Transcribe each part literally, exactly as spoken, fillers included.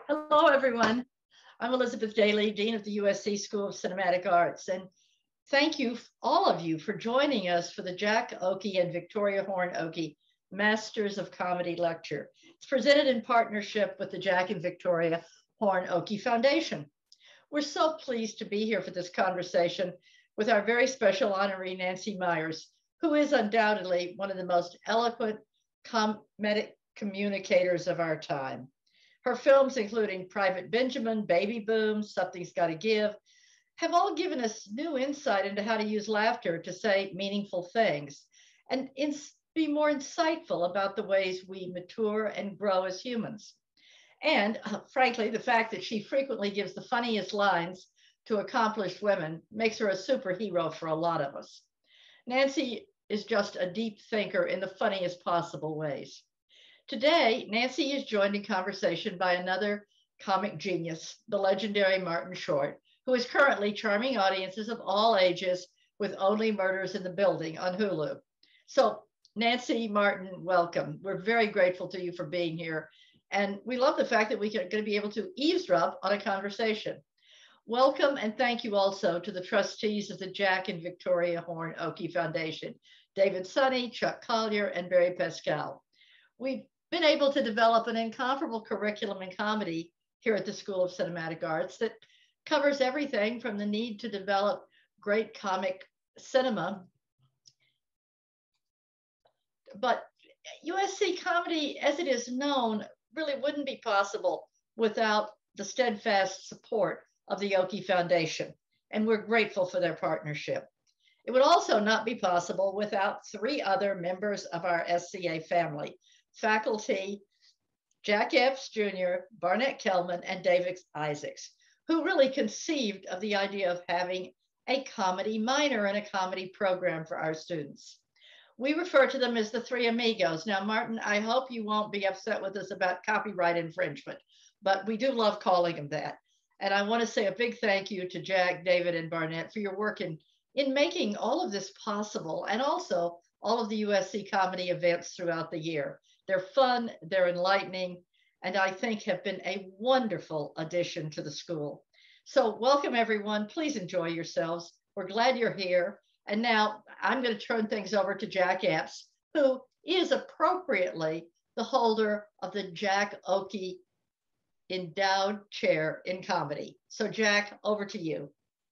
Hello, everyone. I'm Elizabeth Daly, Dean of the U S C School of Cinematic Arts, and thank you, all of you, for joining us for the Jack Oakie and Victoria Horne Oakie Masters of Comedy Lecture. It's presented in partnership with the Jack and Victoria Horne Oakie Foundation. We're so pleased to be here for this conversation with our very special honoree, Nancy Meyers, who is undoubtedly one of the most eloquent comedic communicators of our time. Her films, including Private Benjamin, Baby Boom, Something's Gotta Give, have all given us new insight into how to use laughter to say meaningful things and be more insightful about the ways we mature and grow as humans. And uh, frankly, the fact that she frequently gives the funniest lines to accomplished women makes her a superhero for a lot of us. Nancy is just a deep thinker in the funniest possible ways. Today, Nancy is joined in conversation by another comic genius, the legendary Martin Short, who is currently charming audiences of all ages with Only Murders in the Building on Hulu. So, Nancy, Martin, welcome. We're very grateful to you for being here. And we love the fact that we're going to be able to eavesdrop on a conversation. Welcome and thank you also to the trustees of the Jack and Victoria Horne Oakie Foundation, David Sunny, Chuck Collier, and Barry Pascal. We've been able to develop an incomparable curriculum in comedy here at the School of Cinematic Arts that covers everything from the need to develop great comic cinema. But U S C comedy, as it is known, really wouldn't be possible without the steadfast support of the Oakie Foundation, and we're grateful for their partnership. It would also not be possible without three other members of our S C A family, faculty, Jack Epps Junior, Barnett Kellman, and David Isaacs, who really conceived of the idea of having a comedy minor and a comedy program for our students. We refer to them as the three amigos. Now, Martin, I hope you won't be upset with us about copyright infringement, but we do love calling them that. And I want to say a big thank you to Jack, David, and Barnett for your work in, in making all of this possible, and also all of the U S C comedy events throughout the year. They're fun, they're enlightening, and I think have been a wonderful addition to the school. So welcome, everyone. Please enjoy yourselves. We're glad you're here. And now I'm going to turn things over to Jack Epps, who is appropriately the holder of the Jack Oakie Endowed Chair in Comedy. So Jack, over to you.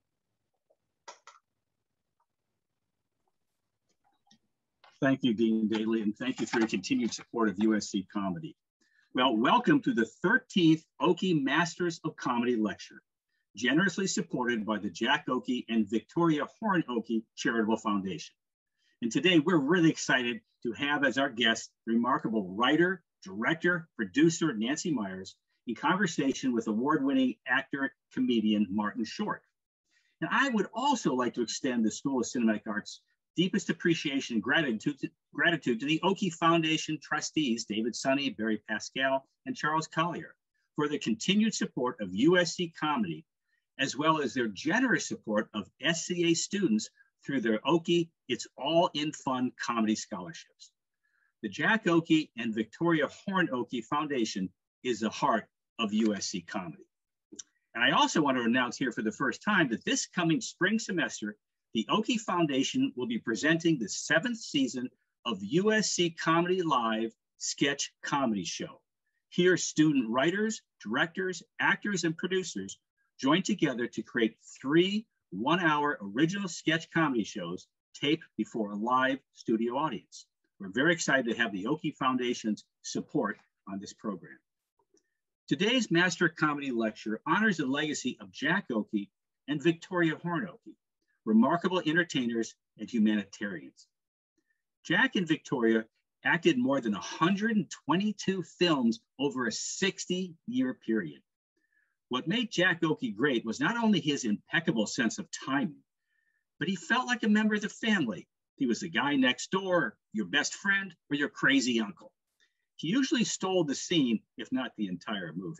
Thank you, Dean Daly, and thank you for your continued support of U S C Comedy. Well, welcome to the thirteenth Oakie Masters of Comedy Lecture, generously supported by the Jack Oakie and Victoria Horne Oakie Charitable Foundation. And today we're really excited to have as our guest remarkable writer, director, producer Nancy Meyers in conversation with award-winning actor, comedian Martin Short. And I would also like to extend the School of Cinematic Arts' deepest appreciation and gratitude to, gratitude to the Oakie Foundation trustees, David Sunny, Barry Pascal, and Charles Collier, for the continued support of U S C Comedy, as well as their generous support of S C A students through their Oakie It's All in Fun comedy scholarships. The Jack Oakie and Victoria Horne Oakie Foundation is the heart of U S C Comedy. And I also want to announce here for the first time that this coming spring semester, the Oakie Foundation will be presenting the seventh season of U S C Comedy Live Sketch Comedy Show. Here, student writers, directors, actors, and producers join together to create three one-hour original sketch comedy shows taped before a live studio audience. We're very excited to have the Oakie Foundation's support on this program. Today's Master Comedy Lecture honors the legacy of Jack Oakie and Victoria Horne Oakie, remarkable entertainers and humanitarians. Jack and Victoria acted more than one hundred twenty-two films over a sixty-year period. What made Jack Oakie great was not only his impeccable sense of timing, but he felt like a member of the family. He was the guy next door, your best friend, or your crazy uncle. He usually stole the scene, if not the entire movie.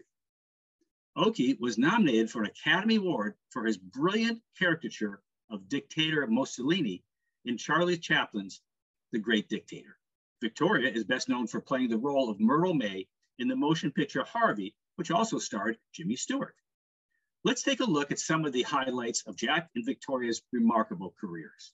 Oakie was nominated for an Academy Award for his brilliant caricature of dictator Mussolini in Charlie Chaplin's The Great Dictator. Victoria is best known for playing the role of Myrtle May in the motion picture Harvey, which also starred Jimmy Stewart. Let's take a look at some of the highlights of Jack and Victoria's remarkable careers.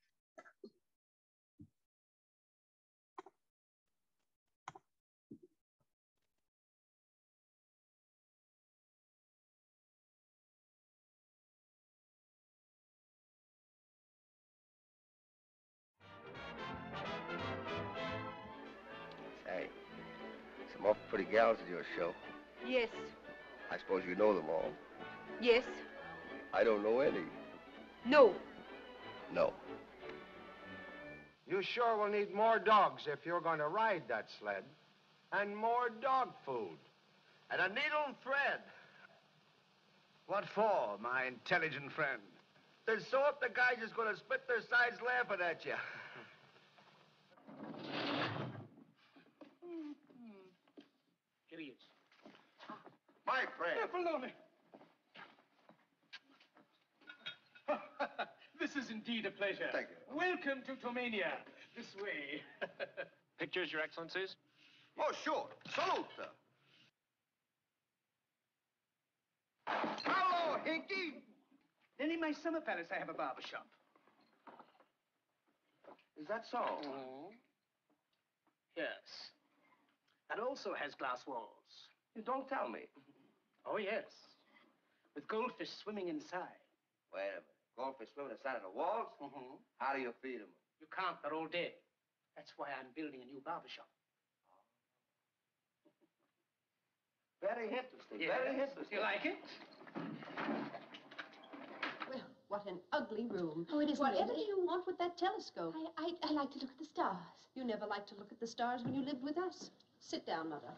Hey, some awful pretty gals at your show. Yes. I suppose you know them all. Yes. I don't know any. No. No. You sure will need more dogs if you're going to ride that sled. And more dog food. And a needle and thread. What for, my intelligent friend? To sew up the guys who's going to split their sides laughing at you. Here he is. My friend. Yeah, follow me. This is indeed a pleasure. Thank you. Welcome to Tomania. This way. Pictures, Your Excellencies? Oh, sure. Salute, sir. Hello, Hinky. Then in my summer palace, I have a barber shop. Is that so? Oh. Yes. And also has glass walls. You don't tell me. Oh, yes. With goldfish swimming inside. Wait a minute. Goldfish swimming inside of the walls? Mm-hmm. How do you feed them? You can't. They're all dead. That's why I'm building a new barber shop. Very interesting. Yes. Very interesting. You like it? Well, what an ugly room. Oh, it isn't Whatever really. do you want with that telescope? I, I, I like to look at the stars. You never liked to look at the stars when you lived with us. Sit down, Mother.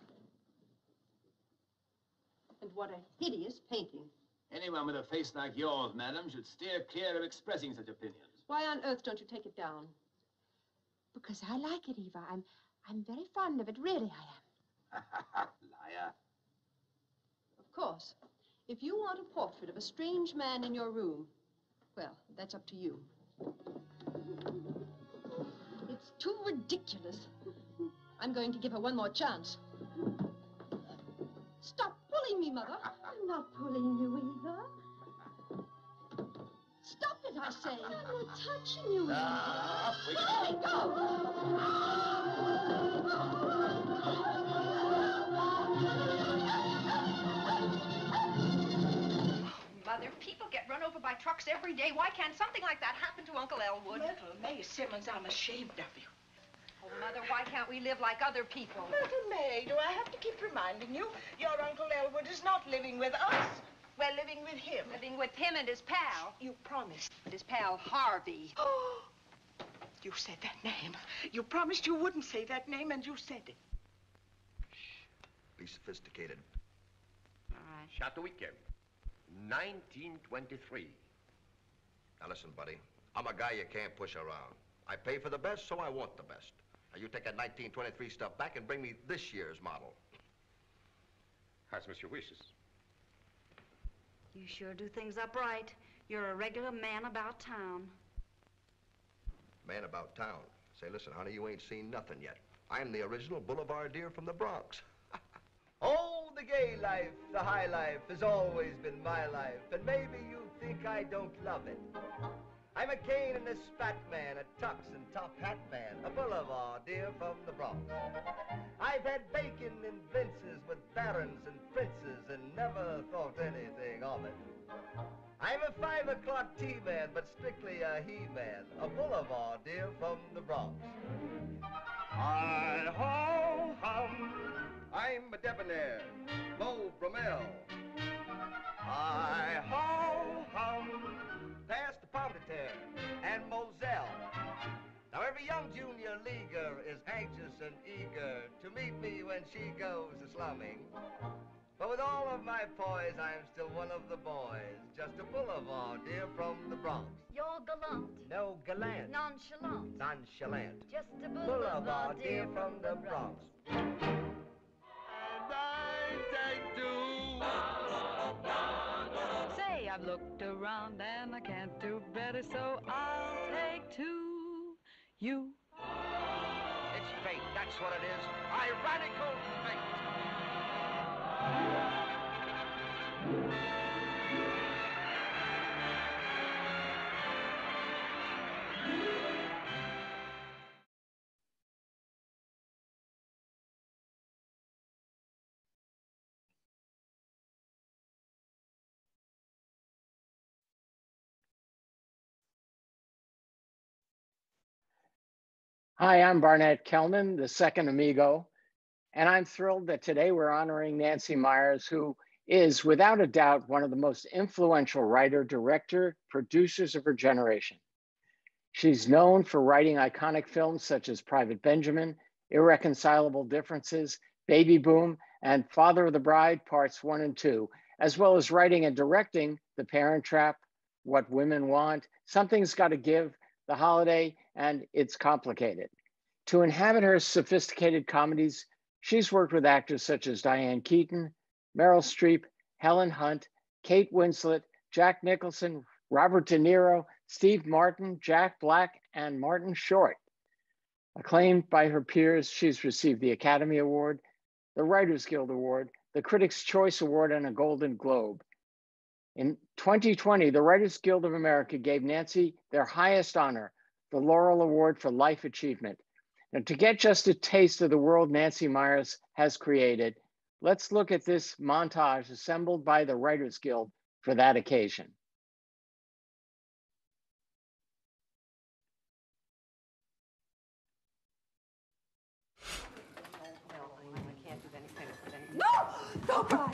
And what a hideous painting. Anyone with a face like yours, madam, should steer clear of expressing such opinions. Why on earth don't you take it down? Because I like it, Eva. I'm, I'm very fond of it. Really, I am. Liar. Of course. If you want a portrait of a strange man in your room, well, that's up to you. It's too ridiculous. I'm going to give her one more chance. Stop pulling me, Mother. I'm not pulling you, Eva. Stop it, I say. I'm not touching you, Eva. Ah, we Let me go! Mother, people get run over by trucks every day. Why can't something like that happen to Uncle Elwood? Little May Simmons, I'm ashamed of you. Oh, Mother, why can't we live like other people? Little May, do I have to keep reminding you? Your Uncle Elwood is not living with us. We're living with him. Living with him and his pal. You promised. And his pal, Harvey. Oh, you said that name. You promised you wouldn't say that name, and you said it. Be sophisticated. All right. Shot the weekend. nineteen twenty-three. Now listen, buddy. I'm a guy you can't push around. I pay for the best, so I want the best. Now you take that nineteen twenty-three stuff back and bring me this year's model. As Monsieur wishes. You sure do things up right. You're a regular man about town. Man about town. Say, listen, honey, you ain't seen nothing yet. I'm the original boulevardier from the Bronx. Oh, the gay life, the high life has always been my life, and maybe you think I don't love it. I'm a cane and a spat man, a tux and top hat man, a boulevardier from the Bronx. I've had bacon and vinces with barons and princes and never thought anything of it. I'm a five o'clock tea man, but strictly a he-man, a boulevardier from the Bronx. Hi-ho, hum. I'm a debonair, Beau Brummel. Hi-ho, hum. Pass the pomme de terre and Moselle. Now every young junior leaguer is anxious and eager to meet me when she goes a-slumming. But with all of my poise, I'm still one of the boys, just a boulevardier from the Bronx. You're gallant. No gallant. Nonchalant. Nonchalant. Just a Boulevardier from the Bronx. And I take two. Say, I've looked around and I can't do better, so I'll take two. You. It's fate, that's what it is. Ironical fate. Hi, I'm Barnett Kellman, the second amigo, and I'm thrilled that today we're honoring Nancy Meyers, who is, without a doubt, one of the most influential writer, director, producers of her generation. She's known for writing iconic films such as Private Benjamin, Irreconcilable Differences, Baby Boom, and Father of the Bride, Parts One and Two, as well as writing and directing The Parent Trap, What Women Want, Something's Gotta Give, The Holiday, and It's Complicated. To inhabit her sophisticated comedies, she's worked with actors such as Diane Keaton, Meryl Streep, Helen Hunt, Kate Winslet, Jack Nicholson, Robert De Niro, Steve Martin, Jack Black, and Martin Short. Acclaimed by her peers, she's received the Academy Award, the Writers Guild Award, the Critics' Choice Award, and a Golden Globe. In twenty twenty, the Writers Guild of America gave Nancy their highest honor, the Laurel Award for Life Achievement. Now, to get just a taste of the world Nancy Meyers has created, let's look at this montage assembled by the Writers Guild for that occasion. No! Oh, God!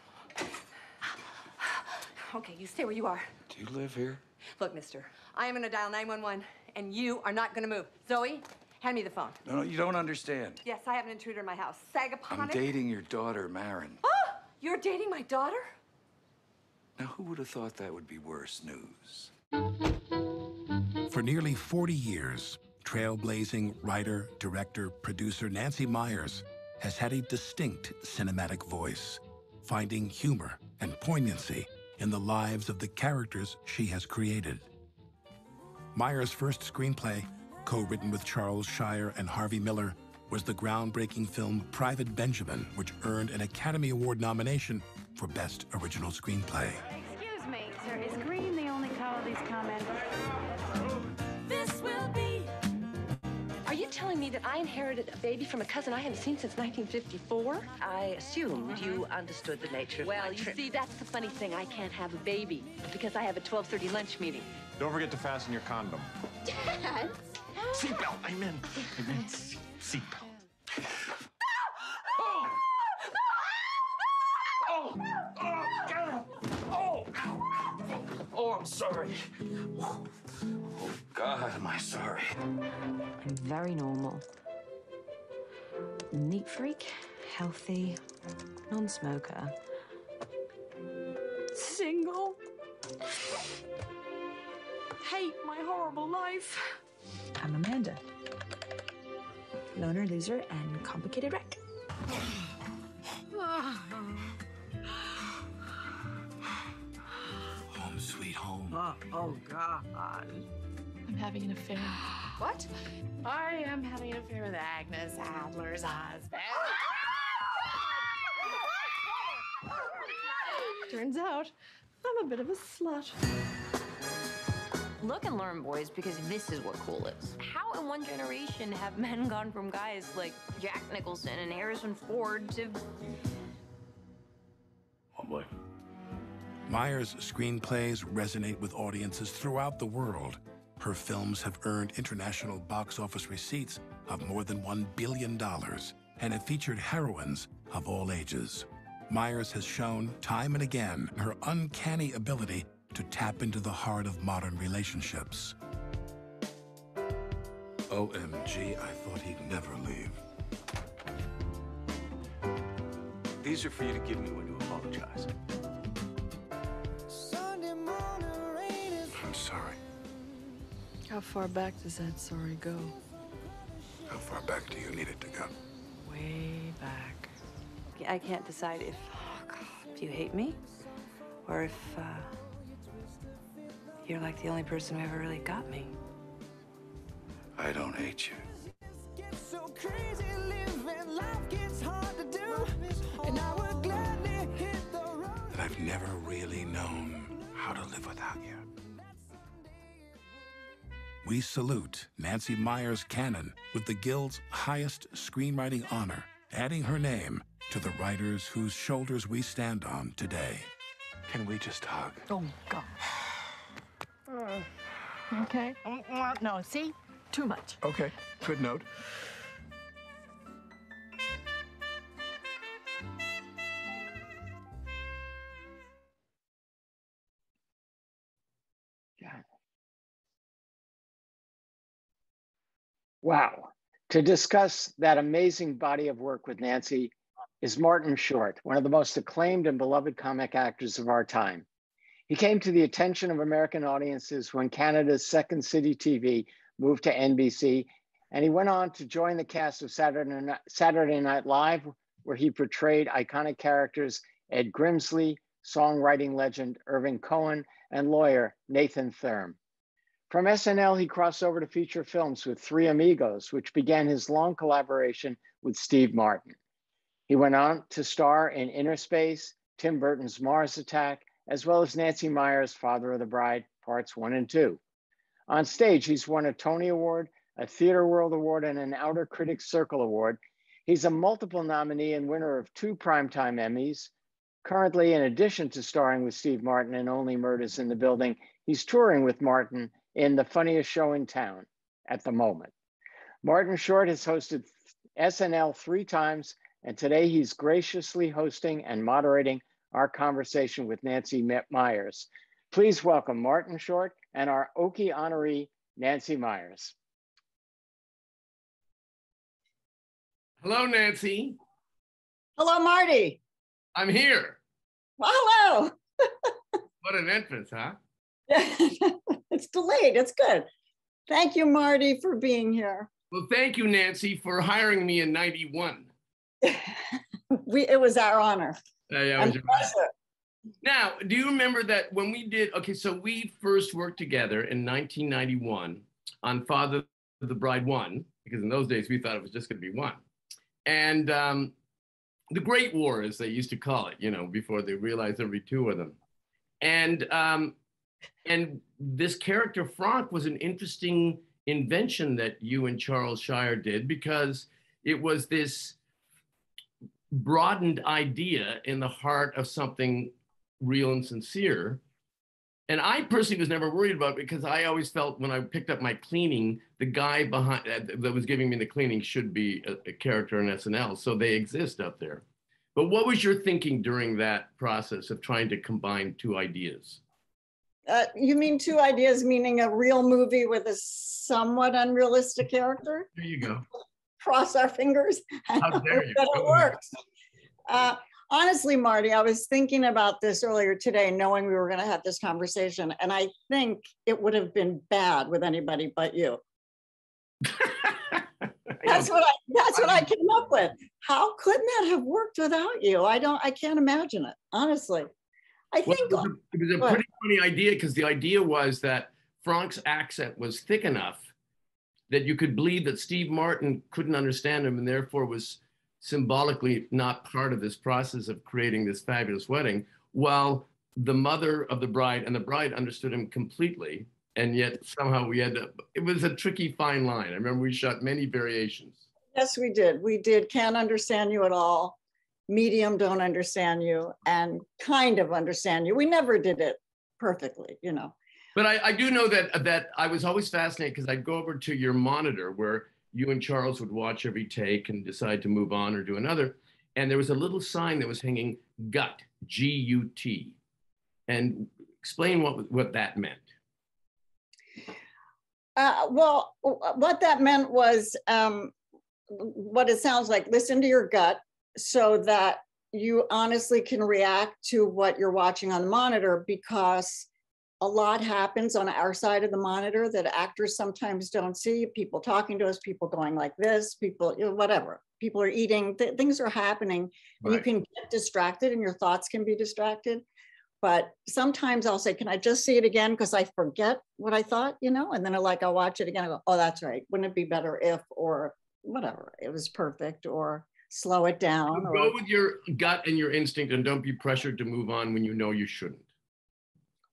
Okay, you stay where you are. Do you live here? Look, mister, I am gonna dial nine one one, and you are not gonna move. Zoe, hand me the phone. No, no, you don't understand. Yes, I have an intruder in my house. Sagaponic. I'm dating your daughter, Marin. Oh, you're dating my daughter? Now, who would have thought that would be worse news? For nearly forty years, trailblazing writer, director, producer Nancy Meyers has had a distinct cinematic voice, finding humor and poignancy in the lives of the characters she has created. Meyers' first screenplay, co-written with Charles Shire and Harvey Miller, was the groundbreaking film Private Benjamin, which earned an Academy Award nomination for Best Original Screenplay. Excuse me, sir, is green the only color these comments? This will be. Are you telling me that I inherited a baby from a cousin I haven't seen since nineteen fifty-four? I assumed you understood the nature of Well, my you trip. see, that's the funny thing. I can't have a baby because I have a twelve thirty lunch meeting. Don't forget to fasten your condom. Dad! Seatbelt, I meant. I meant seatbelt. Oh! Oh! Oh, God! Oh! Oh, I'm sorry. Oh, God, am I sorry. I'm very normal. Neat freak, healthy, non-smoker. Single. Hate my horrible life. I'm Amanda. Loner, loser, and complicated wreck. Home sweet home. Oh, oh, God. I'm having an affair. What? I am having an affair with Agnes Adler's husband. Turns out, I'm a bit of a slut. Look and learn, boys, because this is what cool is. How in one generation have men gone from guys like Jack Nicholson and Harrison Ford to... Oh, boy. Meyers' screenplays resonate with audiences throughout the world. Her films have earned international box office receipts of more than one billion dollars and have featured heroines of all ages. Meyers has shown time and again her uncanny ability to tap into the heart of modern relationships. O M G, I thought he'd never leave. These are for you to give me when you apologize. I'm sorry. How far back does that sorry go? How far back do you need it to go? Way back. I can't decide if, oh God, if you hate me or if uh, you're like the only person who ever really got me. I don't hate you. So crazy living, life gets hard to do, and I would gladly really known how to live without you. We salute Nancy Meyers Cannon with the Guild's highest screenwriting honor, adding her name to the writers whose shoulders we stand on today. Can we just hug? Oh, God. Uh, okay. No, see? Too much. Okay, good note. Wow. To discuss that amazing body of work with Nancy is Martin Short, one of the most acclaimed and beloved comic actors of our time. He came to the attention of American audiences when Canada's Second City T V moved to N B C, and he went on to join the cast of Saturday Night, Saturday Night Live, where he portrayed iconic characters Ed Grimsley, songwriting legend Irving Cohen, and lawyer Nathan Thurm. From S N L, he crossed over to feature films with Three Amigos, which began his long collaboration with Steve Martin. He went on to star in Inner Space, Tim Burton's Mars Attack, as well as Nancy Meyers' Father of the Bride, parts one and two. On stage, he's won a Tony Award, a Theatre World Award, and an Outer Critics Circle Award. He's a multiple nominee and winner of two Primetime Emmys. Currently, in addition to starring with Steve Martin in Only Murders in the Building, he's touring with Martin in The Funniest Show in Town at the moment. Martin Short has hosted S N L three times, and today he's graciously hosting and moderating our conversation with Nancy Meyers. Please welcome Martin Short and our Oakie honoree, Nancy Meyers. Hello, Nancy. Hello, Marty. I'm here. Well, hello. What an entrance, huh? It's delayed. It's good. Thank you, Marty, for being here. Well, thank you, Nancy, for hiring me in ninety-one. we, it was our honor. Uh, yeah, it was your honor. Now, do you remember that when we did, okay, so we first worked together in nineteen ninety-one on Father of the Bride one, because in those days we thought it was just going to be one. And um, the Great War, as they used to call it, you know, before they realized there'd be two of them. And, um, and this character, Franck, was an interesting invention that you and Charles Shire did, because it was this broadened idea in the heart of something real and sincere. And I personally was never worried about it, because I always felt when I picked up my cleaning, the guy behind that was giving me the cleaning should be a, a character in S N L. So they exist out there. But what was your thinking during that process of trying to combine two ideas? Uh, you mean two ideas, meaning a real movie with a somewhat unrealistic character? There you go. Cross our fingers. How dare you? That it works. Uh, honestly, Marty, I was thinking about this earlier today, knowing we were going to have this conversation, and I think it would have been bad with anybody but you. That's what I. That's what I came up with. How couldn't that have worked without you? I don't. I can't imagine it. Honestly, I well, think it was a, it was a pretty funny idea, because the idea was that Franck's accent was thick enough that you could believe that Steve Martin couldn't understand him, and therefore was symbolically not part of this process of creating this fabulous wedding, while the mother of the bride and the bride understood him completely. And yet somehow we had to, it was a tricky fine line. I remember we shot many variations. Yes, we did. We did Can't Understand You at All, Medium, Don't Understand You, and Kind of Understand You. We never did it perfectly, you know. But I, I do know that, that I was always fascinated, because I'd go over to your monitor where you and Charles would watch every take and decide to move on or do another. And there was a little sign that was hanging, gut, G U T. And explain what, what that meant. Uh, well, what that meant was um, what it sounds like, listen to your gut so that you honestly can react to what you're watching on the monitor, because a lot happens on our side of the monitor that actors sometimes don't see. People talking to us, people going like this, people, you know, whatever. People are eating, th things are happening. Right. You can get distracted and your thoughts can be distracted. But sometimes I'll say, can I just see it again? Because I forget what I thought, you know, and then I like, I'll watch it again. I go, oh, that's right. Wouldn't it be better if, or whatever, it was perfect, or slow it down. So or... Go with your gut and your instinct, and don't be pressured to move on when you know you shouldn't.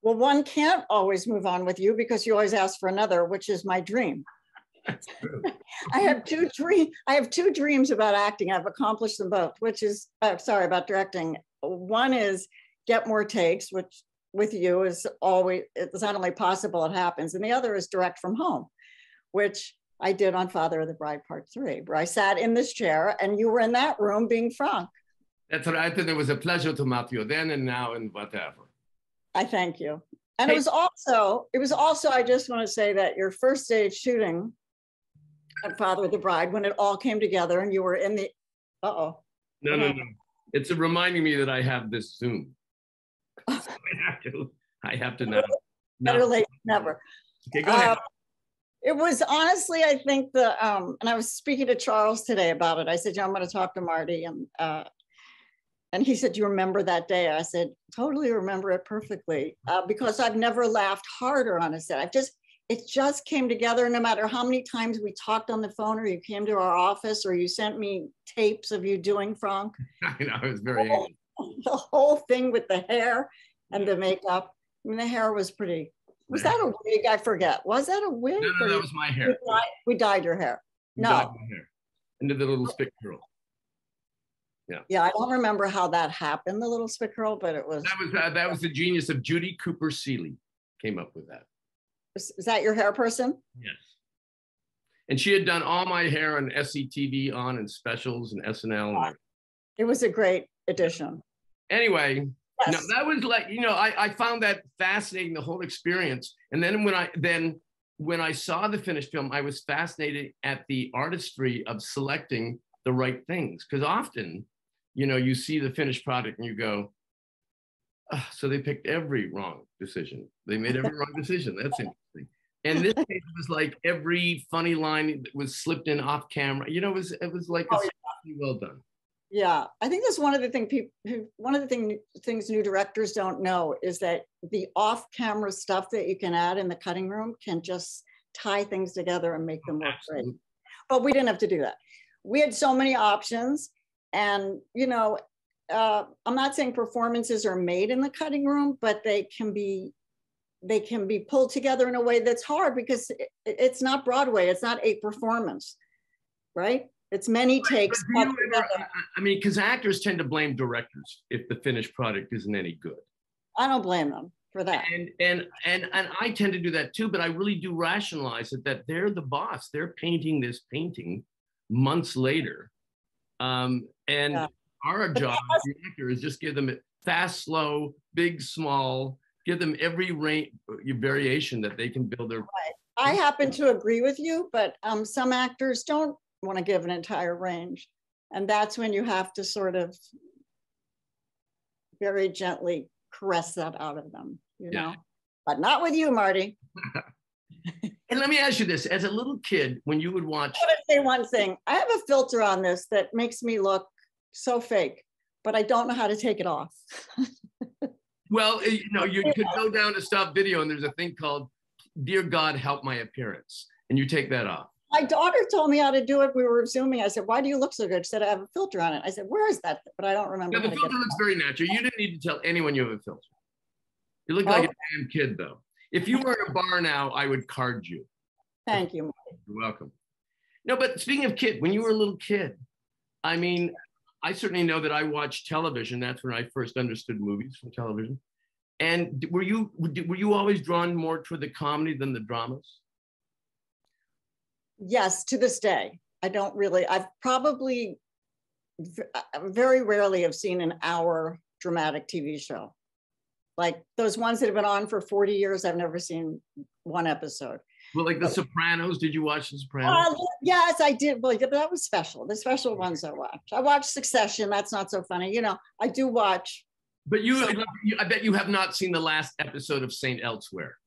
Well, one can't always move on with you because you always ask for another, which is my dream. That's true. I have two dream. I have two dreams about acting. I've accomplished them both, which is, uh, sorry, about directing. One is get more takes, which with you is always, it's not only possible, it happens. And the other is direct from home, which I did on Father of the Bride Part Three, where I sat in this chair and you were in that room being Frank. That's right. And it was a pleasure to meet you then and now and whatever. I thank you. And Hey. it was also, it was also, I just want to say that your first day shooting at Father of the Bride, when it all came together and you were in the, uh-oh. No, no, no. It's reminding me that I have this Zoom. So I have to, I have to now. Better now. late than never. Okay, go ahead. Uh, it was honestly, I think the, um, and I was speaking to Charles today about it. I said, yeah, I'm going to talk to Marty. And, uh, and he said, do you remember that day? I said, totally remember it perfectly, uh, because I've never laughed harder on a set. I've just, it just came together. No matter how many times we talked on the phone or you came to our office or you sent me tapes of you doing Frank. I know, it was very angry. The whole thing with the hair and the makeup. I mean, the hair was pretty, was that a wig? I forget. Was that a wig? No, no, that was my hair. We dyed, we dyed your hair. You No. dyed my hair. And did the little spit curl. Yeah. Yeah, I don't remember how that happened, the little spit curl, but it was. That was uh, that was the genius of Judy Cooper Seeley. Came up with that. Is, is that your hair person? Yes. And she had done all my hair on S C T V on and specials and S N L. And everything. It was a great addition. Anyway, Yes. no, that was like, you know, I, I found that fascinating, the whole experience. And then when I then when I saw the finished film, I was fascinated at the artistry of selecting the right things. Because often, you know, you see the finished product and you go, oh, so they picked every wrong decision. They made every wrong decision. That's interesting. And this case was like every funny line that was slipped in off camera. You know, it was it was like Oh, a, yeah. well done. Yeah, I think that's one of the thing people, one of the thing, things new directors don't know is that the off-camera stuff that you can add in the cutting room can just tie things together and make them work great. But we didn't have to do that. We had so many options, and you know, uh, I'm not saying performances are made in the cutting room, but they can be, they can be pulled together in a way that's hard because it, it's not Broadway, it's not a performance, right? It's many takes. But do you ever, I- I mean, because actors tend to blame directors if the finished product isn't any good. I don't blame them for that. And and and and I tend to do that too, but I really do rationalize it that they're the boss. They're painting this painting months later, um, and Yeah. our job as the actor is just give them it fast, slow, big, small. Give them every range, variation that they can build their. I happen to agree with you, but um, some actors don't want to give an entire range. And that's when you have to sort of very gently caress that out of them, you Yeah. know, but not with you, Marty. And let me ask you this, as a little kid, when you would watch. I gotta say one thing. I have a filter on this that makes me look so fake, but I don't know how to take it off. Well, you know, you could go down to stop video and there's a thing called, Dear God, help my appearance. And you take that off. My daughter told me how to do it. We were Zooming. I said, why do you look so good? She said, I have a filter on it. I said, where is that? But I don't remember. Yeah, the how to filter get it looks off. very natural. You didn't need to tell anyone you have a filter. You look like Okay. a damn kid, though. If you were in a bar now, I would card you. Thank you, Marty. You're welcome. No, but speaking of kid, when you were a little kid, I mean, I certainly know that I watched television. That's when I first understood movies from television. And were you were you always drawn more toward the comedy than the dramas? Yes, to this day. I don't really, I've probably v- very rarely have seen an hour dramatic T V show. Like those ones that have been on for forty years, I've never seen one episode. Well, like The Sopranos, did you watch The Sopranos? Uh, yes, I did. Well, yeah, but that was special. The special ones I watched. I watched Succession. That's not so funny. You know, I do watch. But you, you, I bet you have not seen the last episode of Saint Elsewhere,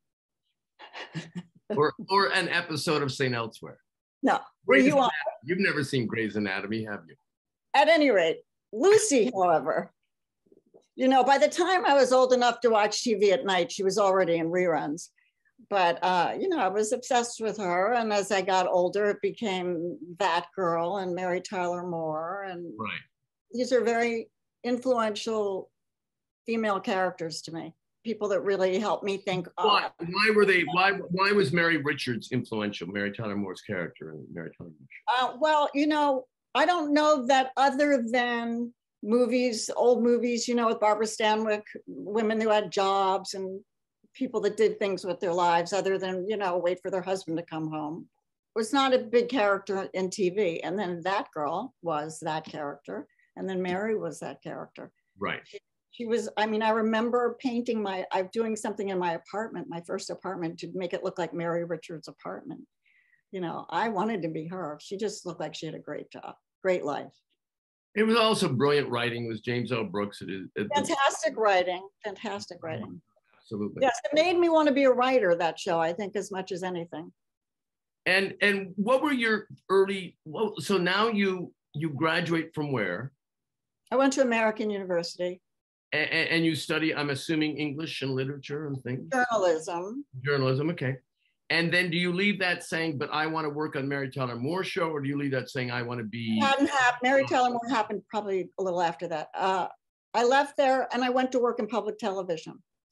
or or an episode of Saint Elsewhere. No, were Grey's you on? Anatomy. You've never seen Grey's Anatomy, have you? At any rate, Lucy, however, you know, by the time I was old enough to watch T V at night, she was already in reruns. But, uh, you know, I was obsessed with her. And as I got older, it became That Girl and Mary Tyler Moore. And Right. these are very influential female characters to me. people that really helped me think. Why, uh, why were they, why, why was Mary Richards influential, Mary Tyler Moore's character in Mary Tyler Moore? Uh, well, you know, I don't know that other than movies, old movies, you know, with Barbara Stanwyck, women who had jobs and people that did things with their lives other than, you know, wait for their husband to come home. Was not a big character in T V. And then that girl was that character. And then Mary was that character. Right. She, she was, I mean, I remember painting my, I'm doing something in my apartment, my first apartment, to make it look like Mary Richards' apartment. You know, I wanted to be her. She just looked like she had a great job, great life. It was also brilliant writing. It was James L. Brooks. It is, it, Fantastic writing, fantastic writing. Absolutely. Yes, it made me want to be a writer, that show, I think, as much as anything. And and what were your early, well, so now you you graduate from where? I went to American University. And, and you study, I'm assuming, English and literature and things? Journalism. Journalism, okay. And then do you leave that saying, but I want to work on Mary Tyler Moore show, or do you leave that saying, I want to be? Hadn't happened. Mary Tyler Moore happened probably a little after that. Uh, I left there and I went to work in public television.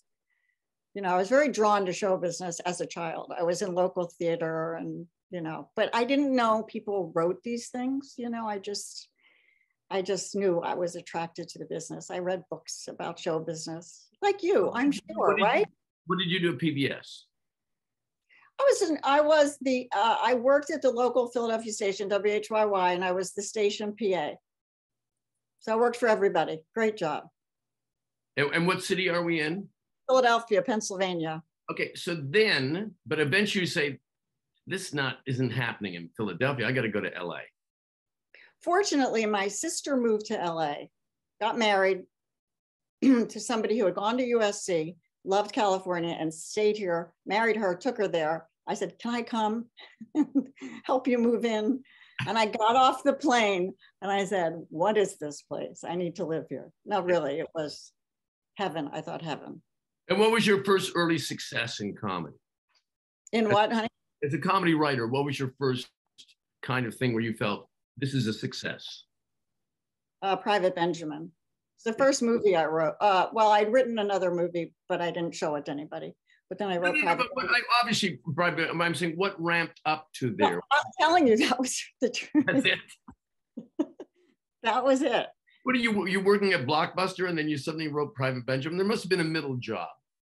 You know, I was very drawn to show business as a child. I was in local theater and, you know, but I didn't know people wrote these things. You know, I just, I just knew I was attracted to the business. I read books about show business, like you, I'm sure, What did right? You, what did you do at P B S? I was in, I was the, uh, I worked at the local Philadelphia station, W H Y Y, and I was the station P A. So I worked for everybody. Great job. And, and what city are we in? Philadelphia, Pennsylvania. Okay, so then, but eventually you say, this not isn't happening in Philadelphia. I got to go to L A. Fortunately, my sister moved to L A, got married to somebody who had gone to U S C, loved California, and stayed here, married her, took her there. I said, can I come help you move in? And I got off the plane and I said, what is this place? I need to live here. No, really, it was heaven. I thought heaven. And what was your first early success in comedy? In what, honey? As a comedy writer, what was your first kind of thing where you felt this is a success? Uh, Private Benjamin. It's the first movie I wrote. Uh, well, I'd written another movie, but I didn't show it to anybody. But then I wrote No, no, Private but, but I, obviously, private, I'm saying what ramped up to there? No, I'm telling you, that was the truth. That's it. That was it. What are you, you working at Blockbuster and then you suddenly wrote Private Benjamin? There must have been a middle job.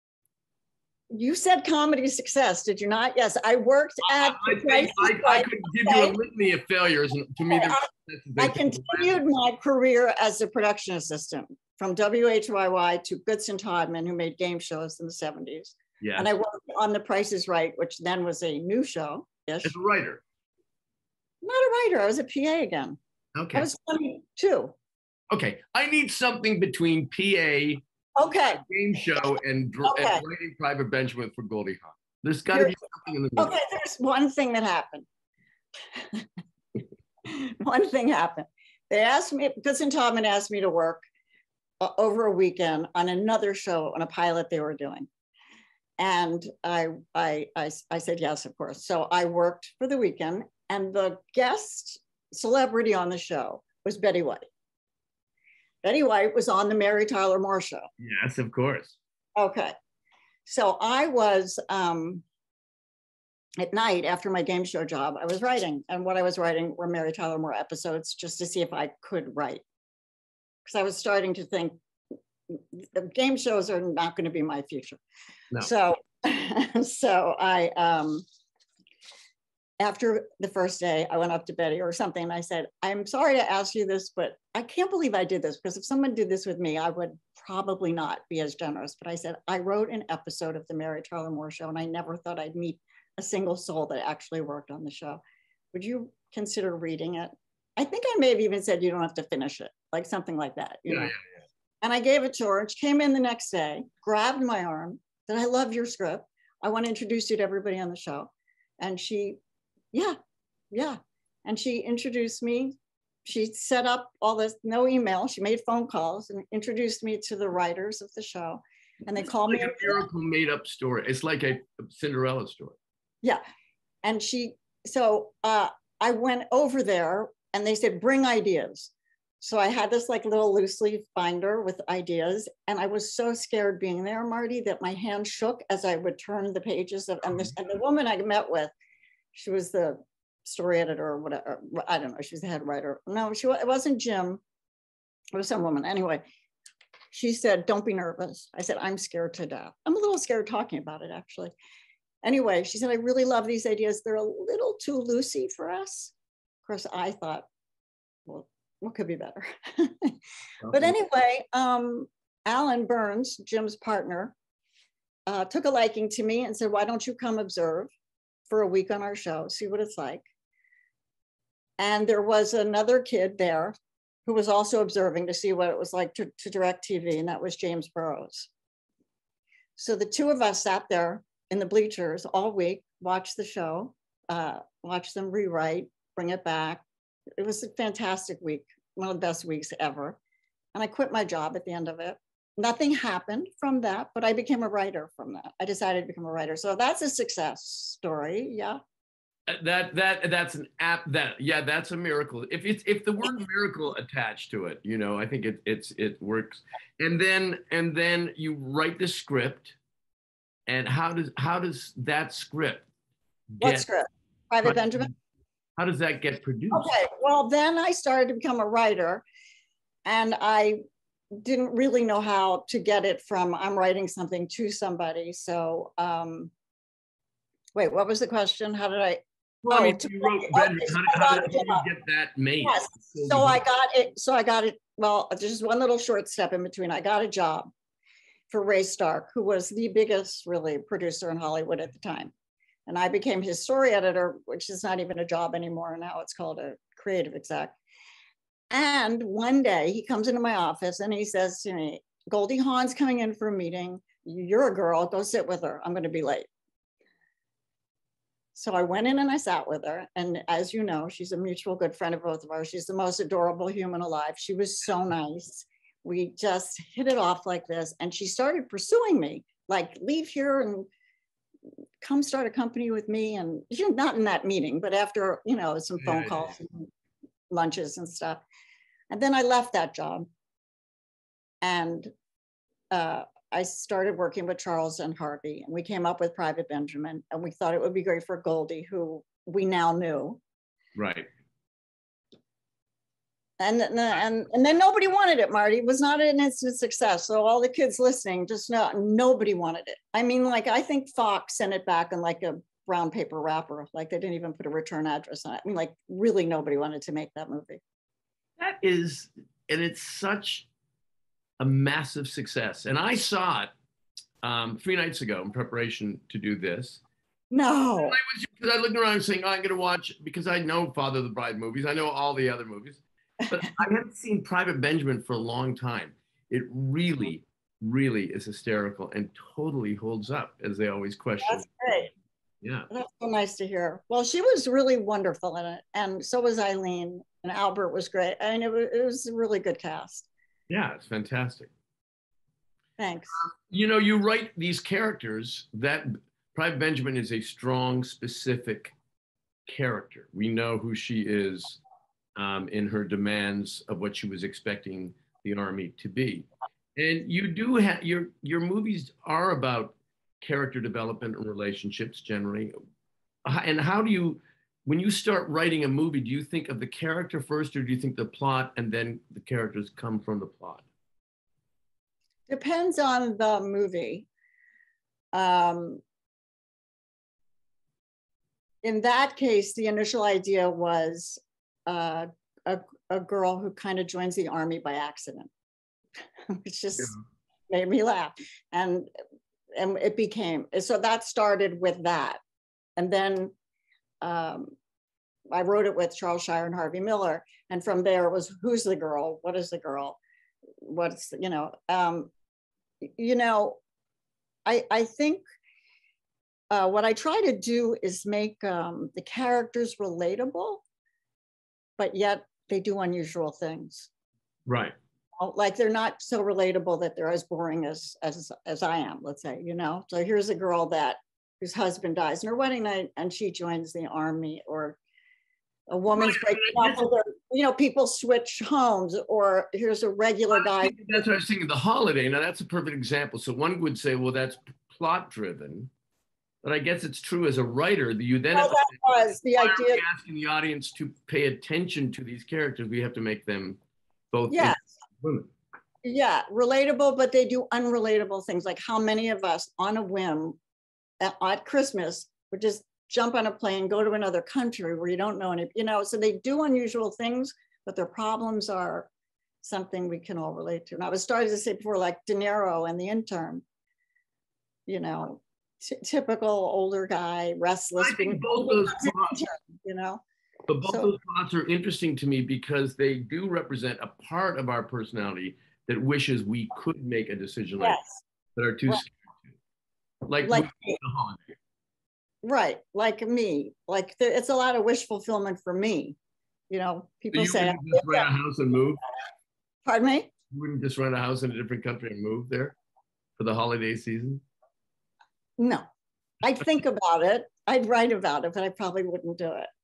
You said comedy success, did you not? Yes, I worked at. I, I, think I, I could give you a litany of failures, and to me, I, I continued my career as a production assistant from W H Y Y to Goodson Todman, who made game shows in the seventies. Yeah. And I worked on The Price is Right, which then was a new show. Yes. As a writer. Not a writer. I was a P A again. Okay. I was twenty-two. Okay. I need something between P A. Okay. Game show and, okay. and writing Private Benjamin for Goldie Hawn. There's got to be something in the middle. Okay, there's one thing that happened. One thing happened. They asked me, Goodson Todman asked me to work uh, over a weekend on another show, on a pilot they were doing. And I, I, I, I said yes, of course. So I worked for the weekend, and the guest celebrity on the show was Betty White. Betty White was on the Mary Tyler Moore show. Yes, of course. Okay. So I was, um, at night after my game show job, I was writing. And what I was writing were Mary Tyler Moore episodes just to see if I could write. Because I was starting to think game shows are not going to be my future. No. So, so I, um, after the first day, I went up to Betty or something and I said, I'm sorry to ask you this, but I can't believe I did this, because if someone did this with me, I would probably not be as generous. But I said, I wrote an episode of the Mary Tyler Moore show and I never thought I'd meet a single soul that actually worked on the show. Would you consider reading it? I think I may have even said, you don't have to finish it, like something like that. You yeah, know? yeah, yeah. And I gave it to her, and she came in the next day, grabbed my arm, said, I love your script. I want to introduce you to everybody on the show. And she, yeah, yeah. And she introduced me. She set up all this, no email. She made phone calls and introduced me to the writers of the show. And they it's called like me a miracle made up story. It's like a Cinderella story. Yeah. And she, so uh, I went over there and they said, bring ideas. so I had this like little loose leaf binder with ideas, and I was so scared being there, Marty, that my hand shook as I would turn the pages of, and this, and the woman I met with, she was the story editor or whatever, I don't know, she was the head writer. No, she, it wasn't Jim, it was some woman. Anyway, she said, don't be nervous. I said, I'm scared to death. I'm a little scared talking about it, actually. Anyway, she said, I really love these ideas. They're a little too loosey for us. Of course, I thought, well, what could be better? But anyway, um, Alan Burns, Jim's partner, uh, took a liking to me and said, why don't you come observe for a week on our show, see what it's like. And there was another kid there who was also observing to see what it was like to, to direct T V, and that was James Burrows. So the two of us sat there in the bleachers all week, watched the show, uh, watched them rewrite, bring it back. It was a fantastic week, one of the best weeks ever. And I quit my job at the end of it. Nothing happened from that, but I became a writer from that. I decided to become a writer. So that's a success story, yeah. That that that's an app that yeah that's a miracle. If it's if the word miracle attached to it, you know, I think it it's it works. And then and then you write the script. And how does how does that script get, what script? Private Benjamin? How does that get produced? Okay, well then I started to become a writer, and I didn't really know how to get it from I'm writing something to somebody. So um wait, what was the question? How did I? Well, oh, I mean, you wrote Benjamin. okay, so how, how, I did, how did you get that made? Yes. So I got it. So I got it. Well, just one little short step in between. I got a job for Ray Stark, who was the biggest really producer in Hollywood at the time. And I became his story editor, which is not even a job anymore. Now it's called a creative exec. And one day he comes into my office and he says to me, Goldie Hawn's coming in for a meeting. You're a girl, go sit with her. I'm going to be late. So I went in and I sat with her. And as you know, she's a mutual good friend of both of ours. She's the most adorable human alive. She was so nice. We just hit it off like this. And she started pursuing me, like leave here and come start a company with me. And you know, not in that meeting, but after, you know, some phone Yeah, calls yeah. and lunches and stuff. And then I left that job. And uh, I started working with Charles and Harvey, and we came up with Private Benjamin, and we thought it would be great for Goldie, who we now knew. Right. And, and, and then nobody wanted it, Marty. It was not an instant success. So all the kids listening, just know, nobody wanted it. I mean, like, I think Fox sent it back in like a brown paper wrapper. Like they didn't even put a return address on it. I mean, like really nobody wanted to make that movie. That is, and it's such a massive success. And I saw it um, three nights ago in preparation to do this. No. And I was, because I looked around saying, oh, I'm going to watch, because I know Father of the Bride movies. I know all the other movies. But I haven't seen Private Benjamin for a long time. It really, really is hysterical and totally holds up, as they always question. That's great. Yeah. That's so nice to hear. Well, she was really wonderful in it. And so was Eileen, and Albert was great. I mean, it was, it was a really good cast. Yeah, it's fantastic. Thanks. You know, you write these characters. That Private Benjamin is a strong, specific character. We know who she is um, in her demands of what she was expecting the army to be. And you do have, your, your movies are about character development and relationships generally. And how do you, when you start writing a movie, do you think of the character first, or do you think the plot and then the characters come from the plot? Depends on the movie. Um, in that case, the initial idea was uh, a, a girl who kind of joins the army by accident, which just yeah. made me laugh. And, and it became, so that started with that. And then um, I wrote it with Charles Shire and Harvey Miller. And from there it was, who's the girl? What is the girl? What's, you know, um, you know, I, I think uh, what I try to do is make um, the characters relatable, but yet they do unusual things. Right. Like they're not so relatable that they're as boring as, as, as I am, let's say, you know? So here's a girl that whose husband dies on her wedding night and she joins the army, or a woman's breaking up with her, you know, people switch homes, or here's a regular guy. That's what I was thinking, the holiday. Now that's a perfect example. So one would say, well, that's plot driven. But I guess it's true as a writer that you then well, have that to, was the idea. asking the audience to pay attention to these characters. We have to make them both yes. women. Yeah, relatable, but they do unrelatable things. Like how many of us on a whim at, at Christmas would just jump on a plane, go to another country where you don't know any, you know, so they do unusual things, but their problems are something we can all relate to. And I was starting to say before, like De Niro and The Intern, you know, typical older guy, restless. I think both those plots, you know. But both so, those plots are interesting to me because they do represent a part of our personality that wishes we could make a decision like yes. that, that are too right. scared to. Like, like the holiday. Right, like me. Like there, it's a lot of wish fulfillment for me. You know, people so you say. Wouldn't just rent a house and move? Pardon me? You wouldn't just rent a house in a different country and move there for the holiday season? No, I'd think about it. I'd write about it, but I probably wouldn't do it.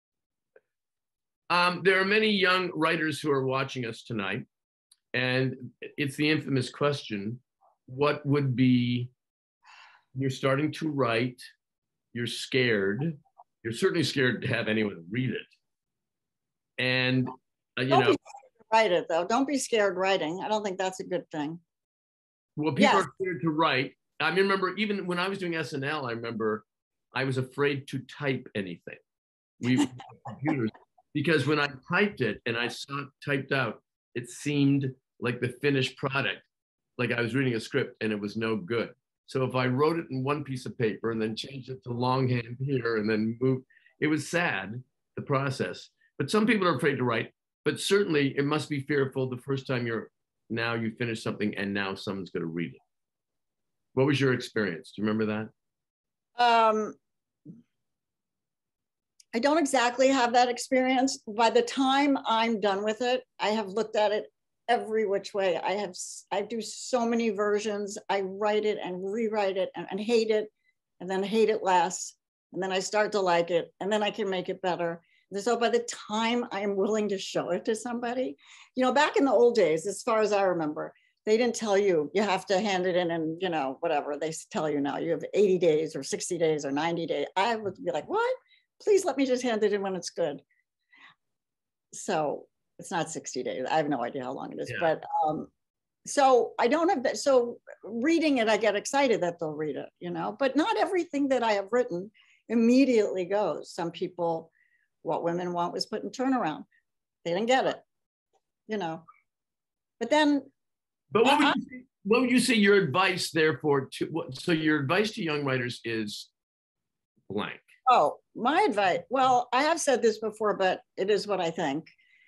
Um, there are many young writers who are watching us tonight, and it's the infamous question, what would be, you're starting to write, you're scared, you're certainly scared to have anyone read it. And, uh, you don't know. Be scared to write it though, don't be scared writing. I don't think that's a good thing. Well, people yes. are scared to write. I remember even when I was doing S N L, I remember I was afraid to type anything. We computers because when I typed it and I saw it typed out, it seemed like the finished product, like I was reading a script and it was no good. So if I wrote it in one piece of paper and then changed it to longhand here and then moved, it was sad, the process. But some people are afraid to write, but certainly it must be fearful the first time you're, now you finish something and now someone's going to read it. What was your experience? Do you remember that? Um, I don't exactly have that experience. By the time I'm done with it, I have looked at it every which way. I have, I do so many versions. I write it and rewrite it and, and hate it, and then hate it less. And then I start to like it, and then I can make it better. And so by the time I am willing to show it to somebody, you know, back in the old days, as far as I remember, they didn't tell you, you have to hand it in and, you know, whatever they tell you now, you have eighty days or sixty days or ninety days. I would be like, what? Please let me just hand it in when it's good. So it's not sixty days. I have no idea how long it is, yeah. but um, so I don't have that. So reading it, I get excited that they'll read it, you know, but not everything that I have written immediately goes. Some people, what women want was put in turnaround. They didn't get it, you know, but then. But what would, you say, what would you say your advice, therefore, to what? So your advice to young writers is blank. Oh, my advice. Well, I have said this before, but it is what I think.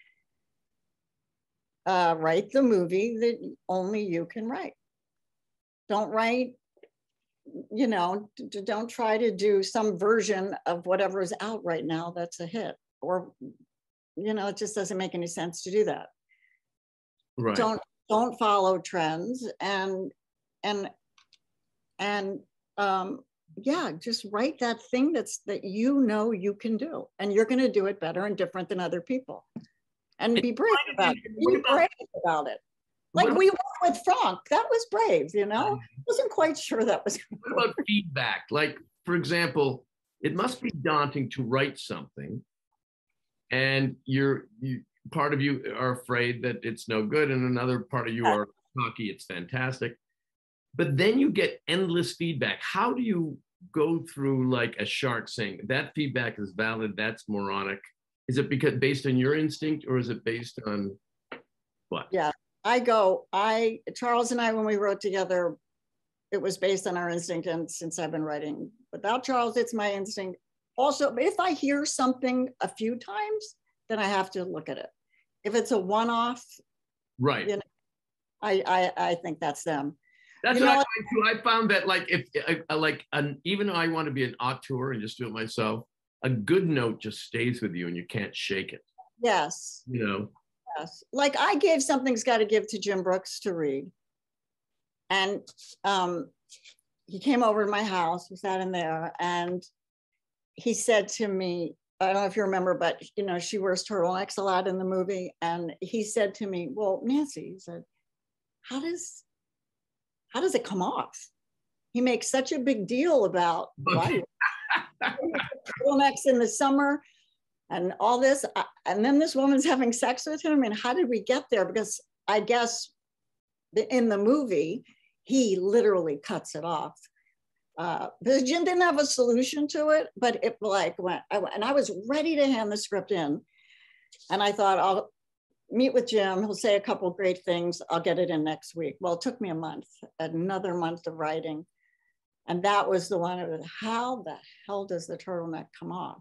Uh, write the movie that only you can write. Don't write, you know, don't try to do some version of whatever is out right now that's a hit. Or, you know, it just doesn't make any sense to do that. Right. Don't. Don't follow trends and and and um, yeah, just write that thing that's that you know you can do, and you're going to do it better and different than other people, and be brave about it. Be brave about it. Like we worked with Frank, that was brave, you know. Wasn't quite sure that was. What about feedback? Like, for example, it must be daunting to write something, and you're you. Part of you are afraid that it's no good, and another part of you are cocky, it's fantastic. But then you get endless feedback. How do you go through like a shark saying that feedback is valid, that's moronic? Is it because based on your instinct, or is it based on what? Yeah, I go, I, Charles and I, when we wrote together, it was based on our instinct. And since I've been writing without Charles, it's my instinct. Also, if I hear something a few times, then I have to look at it. If it's a one-off, right? You know, I, I I think that's them. That's you what know, I find too. I found that like if I like an, even though I want to be an auteur and just do it myself, a good note just stays with you and you can't shake it. Yes. You know. Yes. Like I gave Something's Got to Give to Jim Brooks to read, and um, he came over to my house. We sat in there, and he said to me, I don't know if you remember, but you know, she wears turtlenecks a lot in the movie. And he said to me, well, Nancy, he said, how does, how does it come off? He makes such a big deal about why turtlenecks in the summer and all this. And then this woman's having sex with him. And how did we get there? Because I guess in the movie, he literally cuts it off. Uh, because Jim didn't have a solution to it, but it like went, I went, and I was ready to hand the script in. And I thought, I'll meet with Jim. He'll say a couple of great things. I'll get it in next week. Well, it took me a month, another month of writing. And that was the one of how the hell does the turtleneck come off?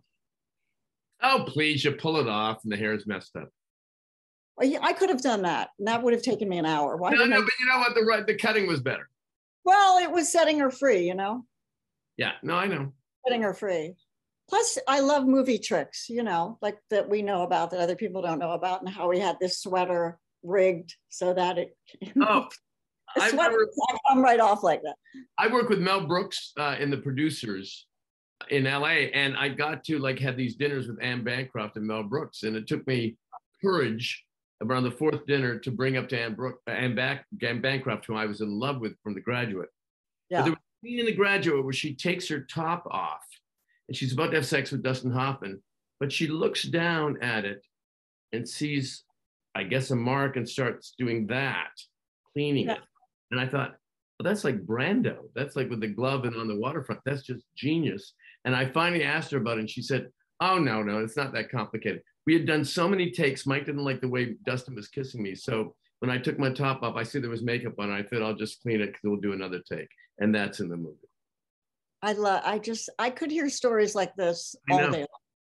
Oh, please, you pull it off and the hair is messed up. Well, yeah, I could have done that. And that would have taken me an hour. Why no, no, I... but you know what? The, right, the cutting was better. Well, it was setting her free, you know? Yeah, no, I know. Setting her free. Plus, I love movie tricks, you know, like that we know about that other people don't know about, and how we had this sweater rigged so that it, you know, oh, the I sweater work, come right off like that. I work with Mel Brooks uh, in the producers in L A, and I got to like have these dinners with Anne Bancroft and Mel Brooks, and it took me courage around the fourth dinner to bring up to Anne, Brook, Anne, Back, Anne Bancroft, who I was in love with from The Graduate. Yeah. But there was a scene in The Graduate where she takes her top off and she's about to have sex with Dustin Hoffman, but she looks down at it and sees, I guess, a mark and starts doing that, cleaning yeah. it. And I thought, well, that's like Brando. That's like with the glove and on the waterfront. That's just genius. And I finally asked her about it and she said, oh, no, no, it's not that complicated. We had done so many takes. Mike didn't like the way Dustin was kissing me. So when I took my top off, I see there was makeup on it. I thought I'll just clean it because we'll do another take. And that's in the movie. I love, I just, I could hear stories like this all day long.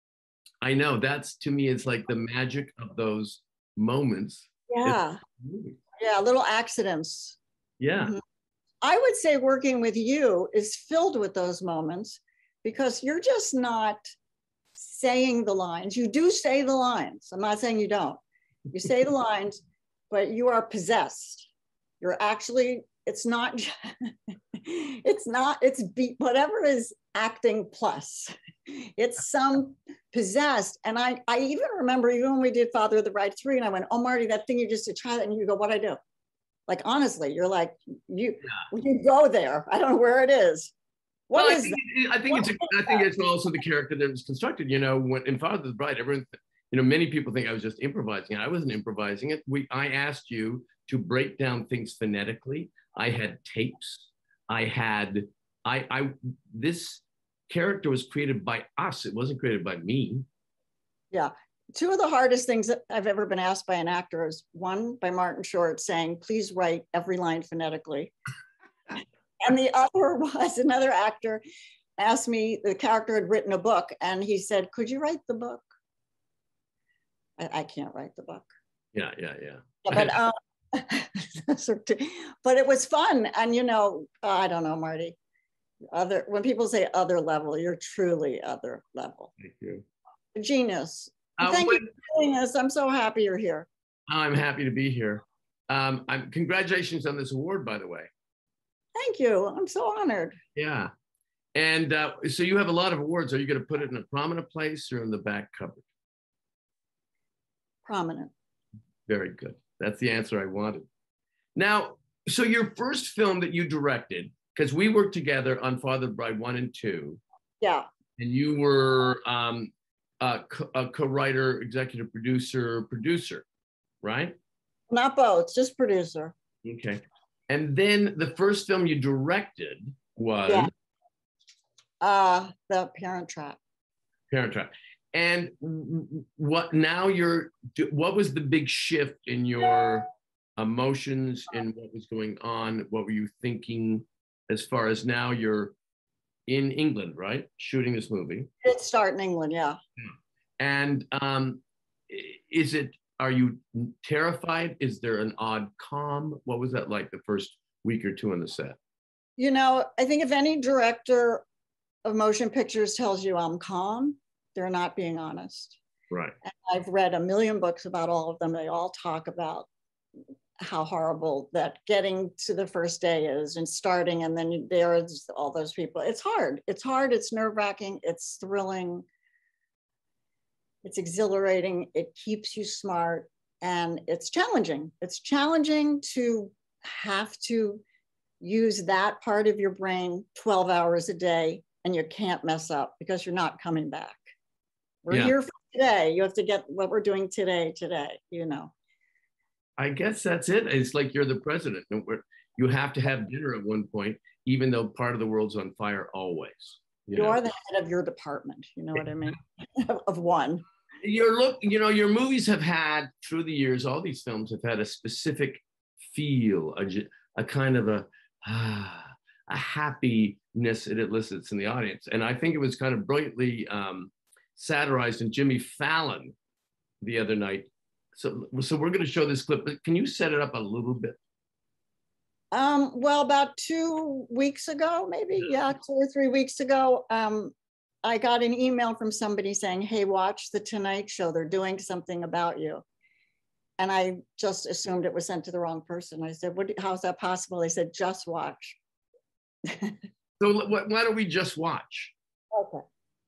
I know. That's, to me, it's like the magic of those moments. Yeah. Yeah, little accidents. Yeah. Mm-hmm. I would say working with you is filled with those moments because you're just not saying the lines. You do say the lines. I'm not saying you don't. You say the lines, but you are possessed. You're actually, it's not, it's not, it's be, whatever is acting plus. It's some possessed. And I, I even remember even when we did Father of the Bride three, and I went, oh, Marty, that thing you just did, try that. And you go, what'd I do? Like, honestly, you're like, you, yeah. you go there. I don't know where it is. What well, is I think, it, I think what it's a, I think it's also the character that was constructed. You know, when in Father of the Bride, everyone, you know, many people think I was just improvising. I wasn't improvising it. We, I asked you to break down things phonetically. I had tapes. I had, I, I, this character was created by us. It wasn't created by me. Yeah. Two of the hardest things that I've ever been asked by an actor is one by Martin Short saying, please write every line phonetically. And the other was another actor asked me, the character had written a book and he said, could you write the book? I, I can't write the book. Yeah, yeah, yeah. But, um, but it was fun. And, you know, uh, I don't know, Marty, other, when people say other level, you're truly other level. Thank you. Genius. Uh, Thank when, you for doing this. I'm so happy you're here. I'm happy to be here. Um, I'm, congratulations on this award, by the way. Thank you. I'm so honored. Yeah. And uh, so you have a lot of awards. Are you going to put it in a prominent place or in the back cupboard? Prominent. Very good. That's the answer I wanted. Now, so your first film that you directed, because we worked together on Father of the Bride one and two. Yeah. And you were um, a, co a co-writer, executive producer, producer, right? Not both, just producer. Okay. And then the first film you directed was? Yeah. Uh, The Parent Trap. Parent Trap. And what now you're, what was the big shift in your emotions and what was going on? What were you thinking as far as now you're in England, right? Shooting this movie. It started in England, yeah. And um, is it, are you terrified? Is there an odd calm? What was that like the first week or two on the set? You know, I think if any director of motion pictures tells you I'm calm, they're not being honest. Right. And I've read a million books about all of them. They all talk about how horrible that getting to the first day is and starting, and then there's all those people. It's hard. It's hard. It's nerve-wracking. It's thrilling. It's exhilarating. It keeps you smart, and it's challenging. It's challenging to have to use that part of your brain twelve hours a day, and you can't mess up because you're not coming back. We're Yeah. here for today. You have to get what we're doing today, today, you know. I guess that's it. It's like you're the president. And we're, you have to have dinner at one point, even though part of the world's on fire always. You, You know? are the head of your department, you know what I mean? Of one. Your look, you know, your movies have had through the years, all these films have had a specific feel, a, a kind of a, ah, a happiness it elicits in the audience. And I think it was kind of brilliantly um, satirized in Jimmy Fallon the other night. So, so we're going to show this clip, but can you set it up a little bit? Um, well, about two weeks ago, maybe, yeah, two or three weeks ago, um, I got an email from somebody saying, hey, watch The Tonight Show. They're doing something about you. And I just assumed it was sent to the wrong person. I said, what, how's that possible? They said, just watch. So why don't we just watch? Okay.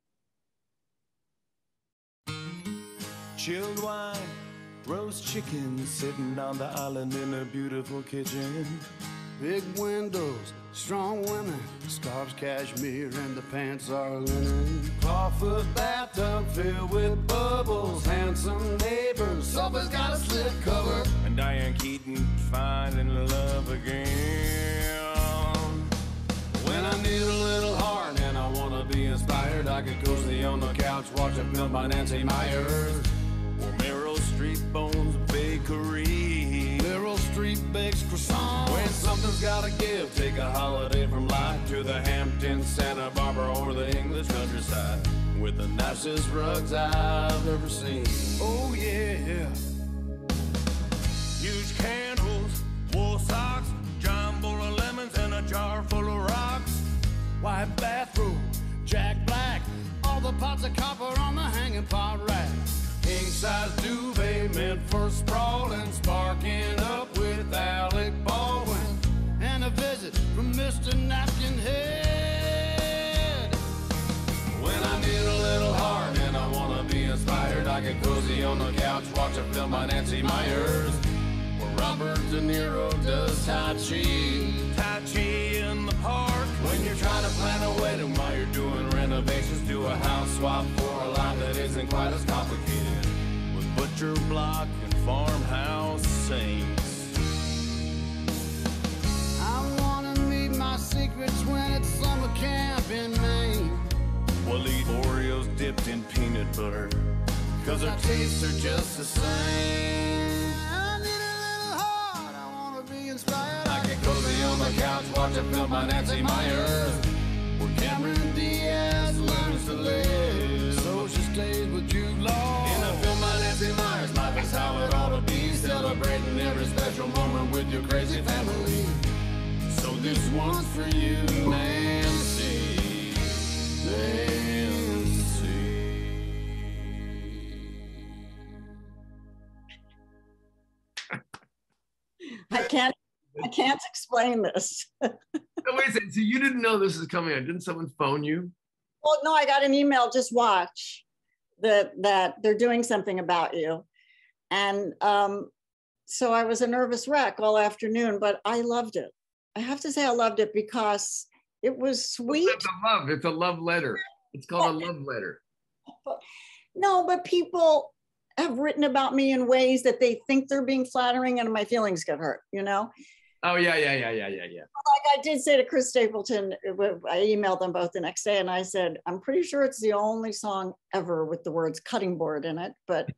Chilled wine, roast chicken, sitting on the island in a beautiful kitchen. Big windows, strong women, scarves cashmere, and the pants are linen. Clawfoot bathtub filled with bubbles, handsome neighbors, sofa's got a slip cover, and Diane Keaton finding love again. When I need a little heart and I wanna be inspired, I could cozy on the couch, watch a film by Nancy Meyers, or Meryl Streep owns a bakery. Meryl Streep bakes croissants. When something's gotta give, take a holiday from life to the Hamptons, Santa Barbara, or the English countryside, with the nicest rugs I've ever seen. Oh yeah. Huge candles, wool socks, giant bowl of lemons, and a jar full of rocks. White bathrobe, Jack Black, all the pots of copper on the hanging pot rack. King-size duvet meant for sprawling, sparking up with Alec Baldwin. And a visit from Mister Napkin Head. When I need a little heart and I wanna be inspired, I get cozy on the couch, watch a film by Nancy Meyers, where Robert De Niro does Tai Chi. Tai Chi in the park. When you're trying to plan a wedding while you're doing renovations, do a house swap for a life that isn't quite as complicated, with butcher block and farmhouse saints. I wanna meet my secrets when it's summer camp in Maine. We'll eat Oreos dipped in peanut butter, cause our tastes are just the same. I need a little heart, I wanna be inspired. I get cozy on the couch, watch a film by Nancy Meyers, where Cameron Diaz learns to live, so she stays with Jude Law. In a film by Nancy Meyers, life is how it ought to be, celebrating every special moment with your crazy family. So this one's for you, Nancy, Nancy. I can't, I can't explain this. No, wait a second. So you didn't know this was coming on. Didn't someone phone you? Well, no, I got an email, just watch, that, that they're doing something about you. And um, so I was a nervous wreck all afternoon, but I loved it. I have to say I loved it because it was sweet. It's a love. It's a love letter. It's called a love letter. No, but people have written about me in ways that they think they're being flattering and my feelings get hurt, you know? Oh, yeah, yeah, yeah, yeah, yeah, yeah. Like I did say to Chris Stapleton, I emailed them both the next day and I said, I'm pretty sure it's the only song ever with the words cutting board in it, but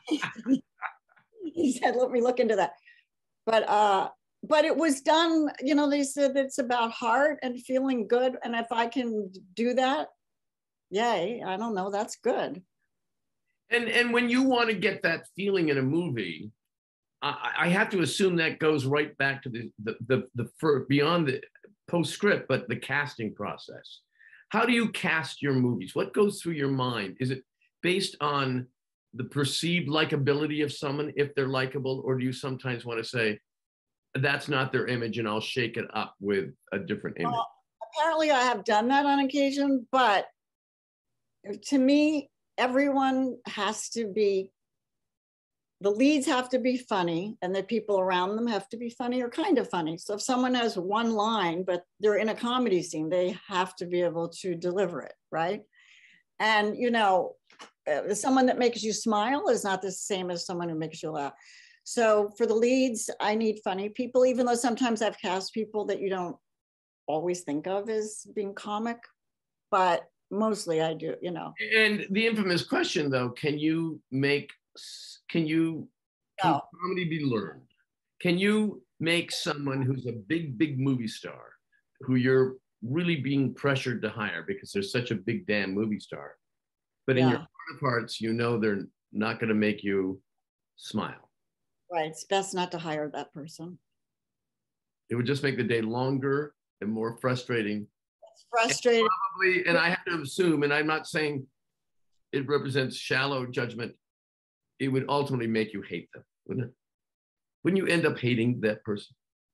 he said, let me look into that. But, uh, but it was done, you know, they said it's about heart and feeling good. And if I can do that, yay, I don't know, that's good. And, and when you want to get that feeling in a movie, I, I have to assume that goes right back to the, the, the, the for, beyond the postscript, but the casting process. How do you cast your movies? What goes through your mind? Is it based on the perceived likability of someone, if they're likable, or do you sometimes want to say, that's not their image and I'll shake it up with a different image? Well, apparently I have done that on occasion, but to me, everyone has to be, the leads have to be funny, and the people around them have to be funny or kind of funny. So if someone has one line, but they're in a comedy scene, they have to be able to deliver it, right? And, you know, uh, someone that makes you smile is not the same as someone who makes you laugh. So for the leads, I need funny people, even though sometimes I've cast people that you don't always think of as being comic, but mostly I do, you know. And the infamous question though, can you make, can you, can no. comedy be learned? Can you make someone who's a big, big movie star, who you're really being pressured to hire because they're such a big damn movie star, but in Yeah. your heart of hearts, you know they're not gonna make you smile? Right, it's best not to hire that person. It would just make the day longer and more frustrating. It's frustrating. And probably, and I have to assume, and I'm not saying it represents shallow judgment, it would ultimately make you hate them, wouldn't it? Wouldn't you end up hating that person?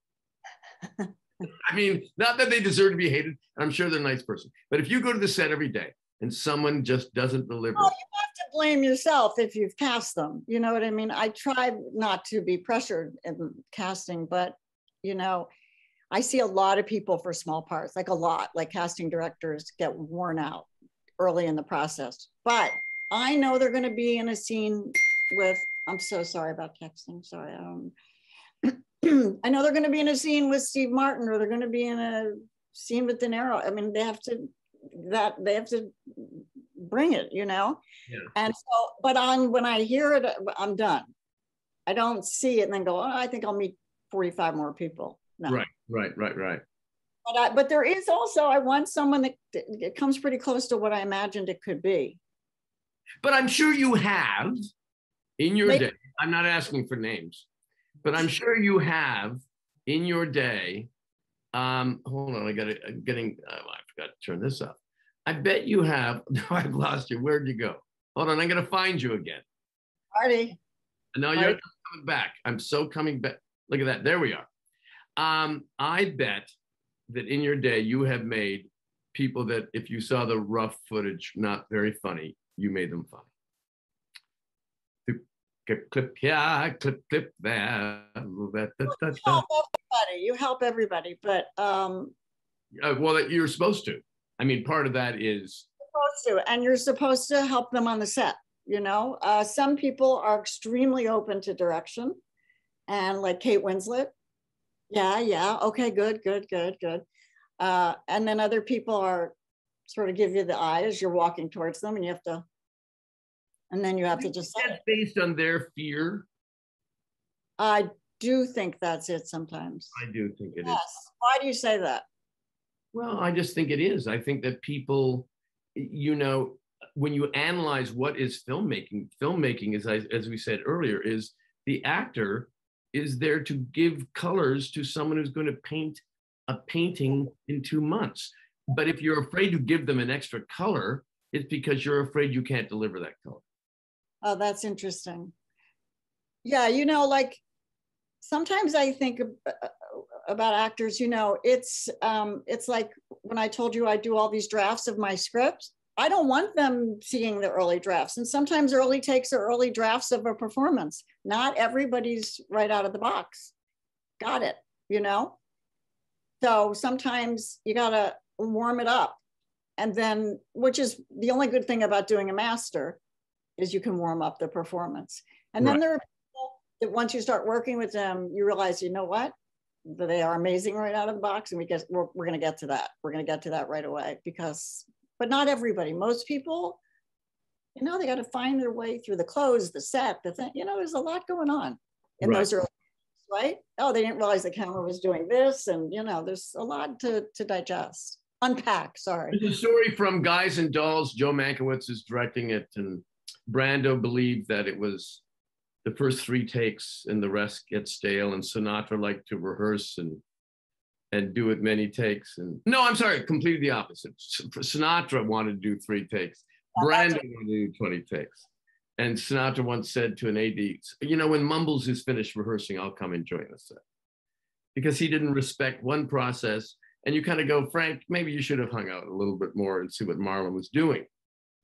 I mean, not that they deserve to be hated. I'm sure they're a nice person. But if you go to the set every day and someone just doesn't deliver. Oh, you have to blame yourself if you've cast them. You know what I mean? I try not to be pressured in casting, but, you know, I see a lot of people for small parts, like a lot, like casting directors get worn out early in the process. But I know they're going to be in a scene with, I'm so sorry about texting. Sorry. I don't. I know they're going to be in a scene with Steve Martin, or they're going to be in a scene with De Niro. I mean, they have to, that they have to bring it, you know? Yeah. And so, but on, when I hear it, I'm done. I don't see it and then go, oh, I think I'll meet forty-five more people. No. Right, right, right, right. But, I, but there is also, I want someone that it comes pretty close to what I imagined it could be. But I'm sure you have in your Maybe. day, I'm not asking for names, but I'm sure you have in your day, um, hold on, I got it, I'm getting, oh, I forgot to turn this up. I bet you have, no, I've lost you, where'd you go? Hold on, I'm gonna find you again. Marty. No, you're Marty. coming back. I'm so coming back. Look at that, there we are. Um, I bet that in your day, you have made people that if you saw the rough footage, not very funny, you made them funny. Clip, clip here, clip, clip there. You help everybody, you help everybody, but um, uh, well, you're supposed to. I mean, part of that is supposed to, and you're supposed to help them on the set. You know, uh, some people are extremely open to direction, and like Kate Winslet, yeah, yeah, okay, good, good, good, good. Uh, and then other people are sort of give you the eye as you're walking towards them, and you have to. And then you have to just say that's based on their fear. I do think that's it sometimes. I do think it yes. is. Why do you say that? Well, I just think it is. I think that people, you know, when you analyze what is filmmaking, filmmaking, as I, as we said earlier, is the actor is there to give colors to someone who's going to paint a painting in two months. But if you're afraid to give them an extra color, it's because you're afraid you can't deliver that color. Oh, that's interesting. Yeah, you know, like sometimes I think about actors, you know, it's um, it's like when I told you I do all these drafts of my scripts, I don't want them seeing the early drafts. And sometimes early takes are early drafts of a performance. Not everybody's right out of the box. Got it, you know? So sometimes you gotta warm it up. And then, which is the only good thing about doing a master, is you can warm up the performance. And then right. there are people that once you start working with them, you realize, you know what? They are amazing right out of the box. And we get, we're, we're gonna get to that. We're gonna get to that right away because, but not everybody. Most people, you know, they gotta find their way through the clothes, the set, the thing, you know, there's a lot going on in right. those early days, right? Oh, they didn't realize the camera was doing this. And, you know, there's a lot to, to digest. Unpack, sorry. There's a story from Guys and Dolls. Joe Mankiewicz is directing it, and Brando believed that it was the first three takes and the rest get stale, and Sinatra liked to rehearse and and do it many takes. And no, I'm sorry, completely the opposite. Sinatra wanted to do three takes. Oh, Brando wanted to do twenty takes. And Sinatra once said to an A D, you know, when Mumbles is finished rehearsing, I'll come and join the set. Because he didn't respect one process. And you kind of go, Frank, maybe you should have hung out a little bit more and see what Marlon was doing.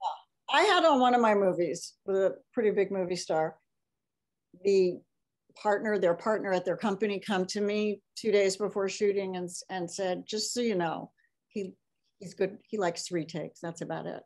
I had on one of my movies with a pretty big movie star, the partner, their partner at their company come to me two days before shooting and, and said, just so you know, he he's good. He likes three takes. That's about it.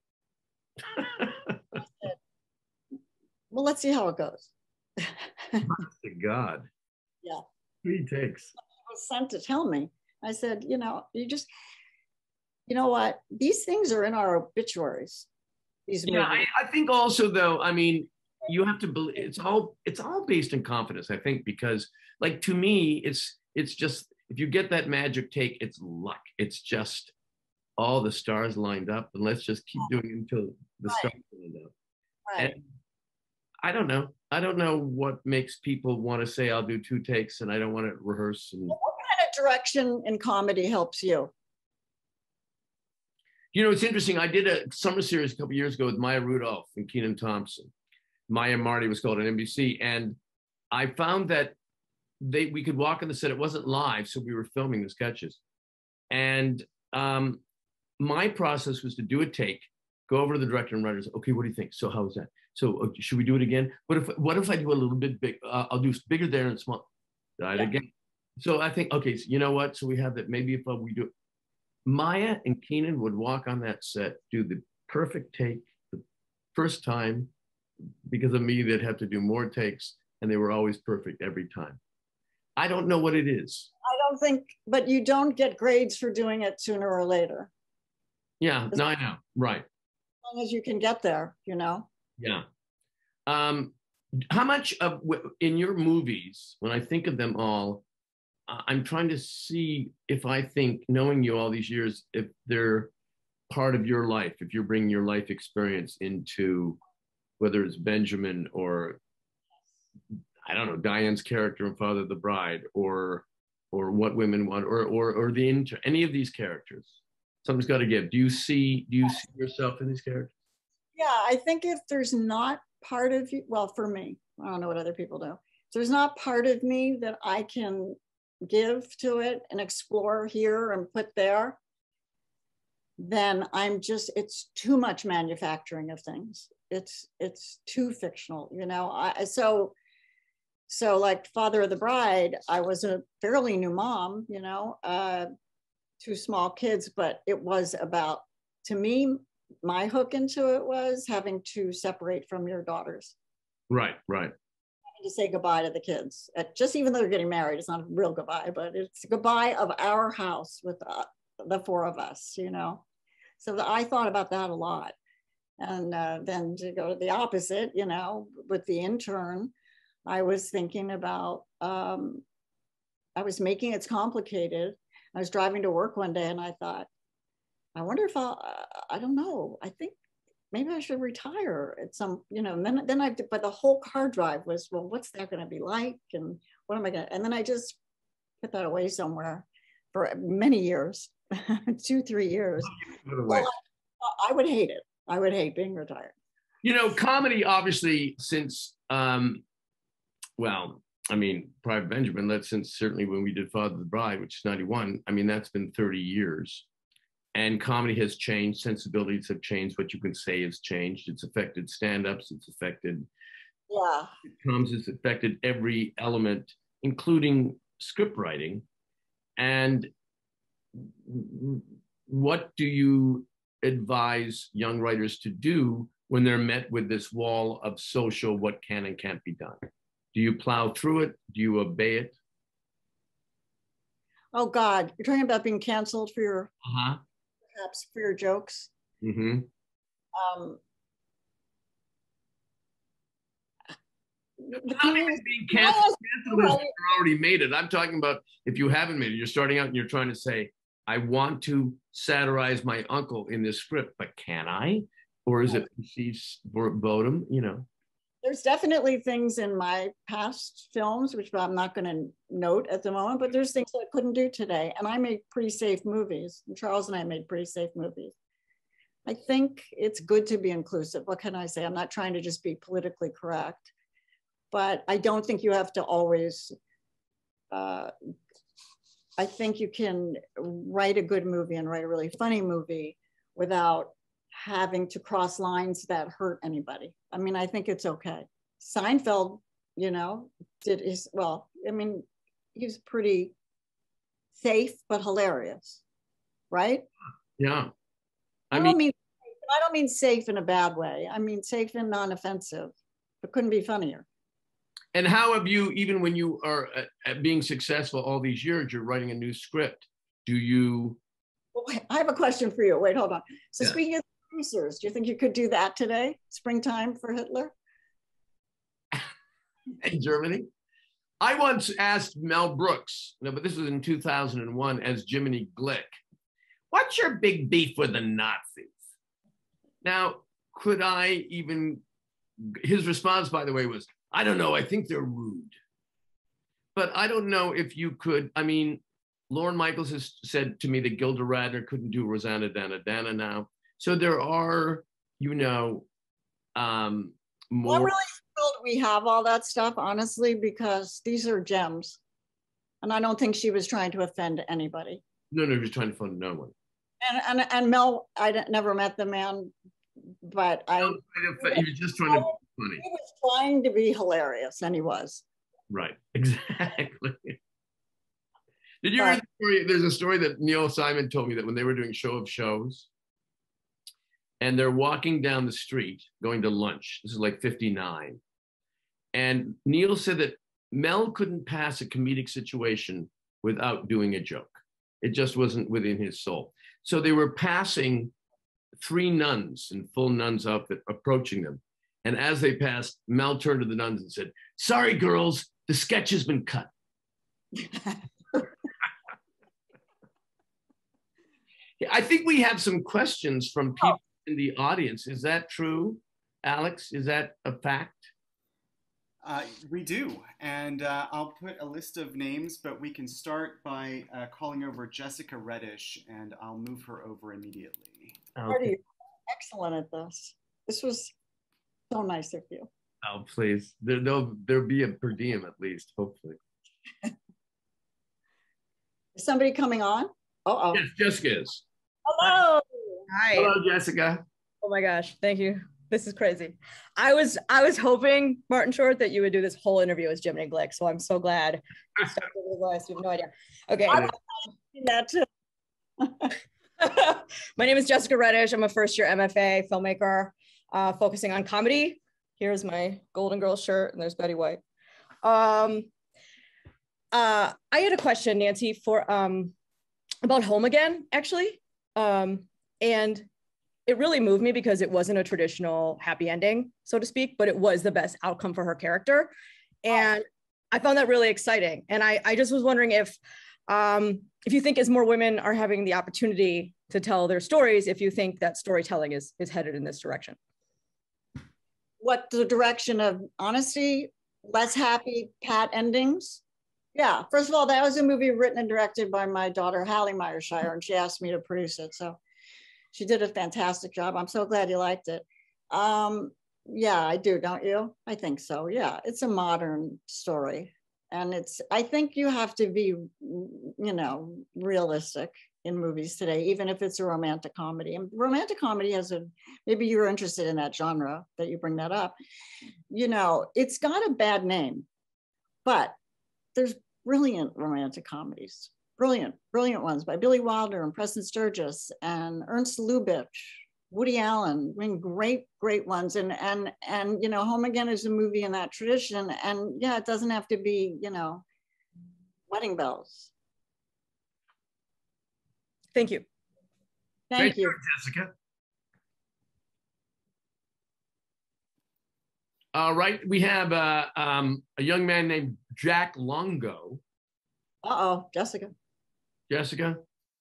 I said, well, let's see how it goes. To God. Yeah. Three takes. I was sent to tell me. I said, you know, you just, you know what? These things are in our obituaries. These yeah, I, I think also though, I mean, you have to believe it's all it's all based in confidence, I think, because like to me, it's it's just if you get that magic take, it's luck. It's just all the stars lined up, and let's just keep doing it until the right. stars lined up. Right. And I don't know. I don't know what makes people want to say I'll do two takes and I don't want to rehearse. And what kind of direction in comedy helps you? You know, it's interesting. I did a summer series a couple years ago with Maya Rudolph and Kenan Thompson. Maya Marty was called on N B C. And I found that they we could walk on the set. It wasn't live, so we were filming the sketches. And um, my process was to do a take, go over to the director and writers. Okay, what do you think? So how was that? So uh, should we do it again? What if what if I do a little bit big? Uh, I'll do bigger there and small. Right yeah. Again. So I think, okay, so you know what? So we have that. Maybe if uh, we do it. Maya and Kenan would walk on that set, do the perfect take the first time. Because of me, they'd have to do more takes, and they were always perfect every time. I don't know what it is. I don't think, but you don't get grades for doing it sooner or later. Yeah, no, I know, right. As long as you can get there, you know? Yeah. Um, how much of, in your movies, when I think of them all, I'm trying to see if I think, knowing you all these years, if they're part of your life, if you're bringing your life experience into, whether it's Benjamin or, I don't know, Diane's character in Father of the Bride, or or What Women Want, or or or the inter, any of these characters. Something's got to give. Do you see do you see yourself in these characters? Yeah, I think if there's not part of you, well, for me, I don't know what other people do. If there's not part of me that I can give to it and explore here and put there, then I'm just, it's too much manufacturing of things. It's it's too fictional, you know. I, so so like Father of the Bride, I was a fairly new mom, you know, uh, two small kids, but it was about, to me, my hook into it was having to separate from your daughters. Right, right. Having to say goodbye to the kids. At, just even though they're getting married, it's not a real goodbye, but it's a goodbye of our house with uh, the four of us, you know. So the, I thought about that a lot. And uh, then to go to the opposite, you know, with the intern, I was thinking about, um, I was making it complicated. I was driving to work one day and I thought, I wonder if I'll, uh, I don't know, I think maybe I should retire at some, you know, and then, then I, but the whole car drive was, well, what's that going to be like? And what am I going to, and then I just put that away somewhere for many years, two, three years. Well, I, I would hate it. I would hate being retired. You know, comedy, obviously, since, um, well, I mean, Private Benjamin, that's since certainly when we did Father of the Bride, which is ninety-one, I mean, that's been thirty years. And comedy has changed, sensibilities have changed, what you can say has changed. It's affected stand-ups, it's affected yeah. sitcoms, it's affected every element, including script writing. And what do you advise young writers to do when they're met with this wall of social what can and can't be done? Do you plow through it? Do you obey it? Oh God, you're talking about being canceled for your, uh-huh. perhaps for your jokes. Mm-hmm. Um, Not even being canceled, canceled is you already made it. I'm talking about if you haven't made it, you're starting out and you're trying to say, I want to satirize my uncle in this script, but can I? Or is it perceived verbatim, you know? There's definitely things in my past films, which I'm not going to note at the moment, but there's things I couldn't do today. And I made pretty safe movies. And Charles and I made pretty safe movies. I think it's good to be inclusive. What can I say? I'm not trying to just be politically correct, but I don't think you have to always, uh, I think you can write a good movie and write a really funny movie without having to cross lines that hurt anybody. I mean, I think it's okay. Seinfeld, you know, did his, well, I mean, he was pretty safe, but hilarious, right? Yeah. I, I mean, don't mean, I don't mean safe in a bad way. I mean, safe and non-offensive, but couldn't be funnier. and how have you, even when you are at, at being successful all these years, you're writing a new script. Do you? Well, wait, I have a question for you. Wait, hold on. So Yeah. speaking of producers, do you think you could do that today? Springtime for Hitler? In Germany? I once asked Mel Brooks, no, but this was in two thousand one as Jiminy Glick, what's your big beef with the Nazis? Now, could I even, his response, by the way, was, I don't know, I think they're rude. But I don't know if you could, I mean, Lorne Michaels has said to me that Gilda Radner couldn't do Rosanna Dana Dana now. So there are, you know, um, more. I'm really thrilled we have all that stuff, honestly, because these are gems. And I don't think she was trying to offend anybody. No, no, just trying to find no one. And and, and Mel, I d- never met the man, but I. No, he was just trying to be funny. He was trying to be hilarious, and he was. Right, exactly. Did you hear the story? There's a story that Neil Simon told me that when they were doing Show of Shows, and they're walking down the street going to lunch. This is like fifty-nine. And Neil said that Mel couldn't pass a comedic situation without doing a joke. It just wasn't within his soul. So they were passing three nuns in full nuns outfit approaching them. And as they passed, Mel turned to the nuns and said, sorry, girls, the sketch has been cut. I think we have some questions from people in the audience. Is that true, Alex? Is that a fact? Uh, we do, and uh, I'll put a list of names, but we can start by uh, calling over Jessica Reddish, and I'll move her over immediately. Marty, you're excellent at this. This was so nice of you. Oh, please. There, there'll, there'll be a per diem at least, hopefully. Is somebody coming on? Uh-oh. Yes, Jessica is. Hello. Hi. Hello, Jessica. Oh my gosh, thank you. This is crazy. I was I was hoping, Martin Short, that you would do this whole interview as Jiminy Glick, so I'm so glad you stuck with the voice. You have no idea. Okay. That too. My name is Jessica Reddish. I'm a first year M F A filmmaker, uh, focusing on comedy. Here's my Golden Girls shirt, and there's Betty White. Um, uh, I had a question, Nancy, for um, about Home Again, actually. Um, and it really moved me because it wasn't a traditional happy ending, so to speak, but it was the best outcome for her character. And I found that really exciting. And I, I just was wondering if, um, if you think as more women are having the opportunity to tell their stories, if you think that storytelling is, is headed in this direction. What, the direction of honesty, less happy pat endings? Yeah, first of all, that was a movie written and directed by my daughter, Hallie Meyershire, and she asked me to produce it. So she did a fantastic job. I'm so glad you liked it. Um, yeah, I do, don't you? I think so, yeah. It's a modern story. And it's, I think you have to be, you know, realistic in movies today, even if it's a romantic comedy. And romantic comedy has a, maybe you're interested in that genre that you bring that up. You know, it's got a bad name, but there's brilliant romantic comedies. Brilliant, brilliant ones by Billy Wilder and Preston Sturges and Ernst Lubitsch, Woody Allen. I mean, great, great ones. And and and you know, Home Again is a movie in that tradition. And yeah, it doesn't have to be, you know, wedding bells. Thank you. Thank, Thank you. you, Jessica. All right, we have uh, um, a young man named Jack Longo. Uh-oh, Jessica. Jessica?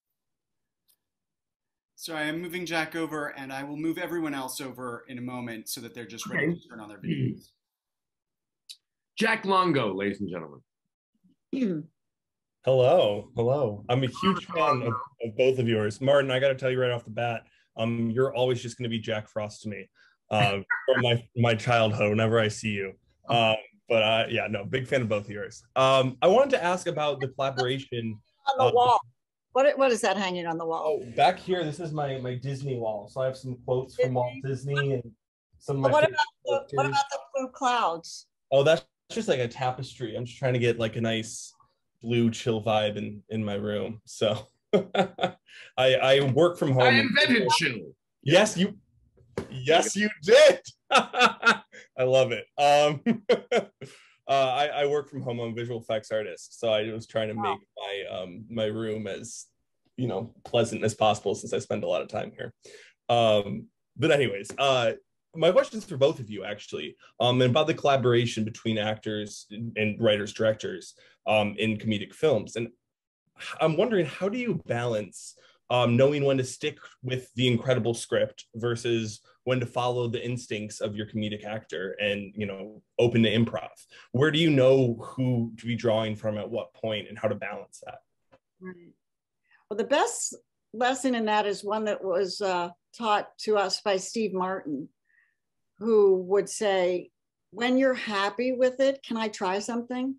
Sorry, I'm moving Jack over, and I will move everyone else over in a moment so that they're just ready Okay. to turn on their videos. Jack Longo, ladies and gentlemen. Hello, hello. I'm a huge fan of, of both of yours. Martin, I got to tell you right off the bat, um, you're always just going to be Jack Frost to me uh, from my, my childhood whenever I see you. Um, but uh, yeah, no, big fan of both of yours. Um, I wanted to ask about the collaboration. On the wall. What, what is that hanging on the wall? Oh, back here, this is my, my Disney wall. So I have some quotes from Walt Disney and some of my What favorite about, the, what about the blue clouds? Oh, that's just like a tapestry. I'm just trying to get like a nice blue chill vibe in, in my room. So I, I work from home. I invented chill. Yes, you yes, you did. I love it. Um Uh, I, I work from home. I'm a visual effects artist, so I was trying to make my um, my room as, you know, pleasant as possible since I spend a lot of time here. Um, but anyways, uh, my question is for both of you actually, um, and about the collaboration between actors and writers, directors um, in comedic films. And I'm wondering, how do you balance um, knowing when to stick with the incredible script versus when to follow the instincts of your comedic actor and, you know, open to improv? Where do you know who to be drawing from at what point and how to balance that? Right. Well, the best lesson in that is one that was uh, taught to us by Steve Martin, who would say, when you're happy with it, can I try something?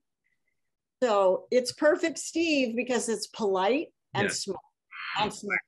So it's perfect, Steve, because it's polite and Yes. smart. And smart.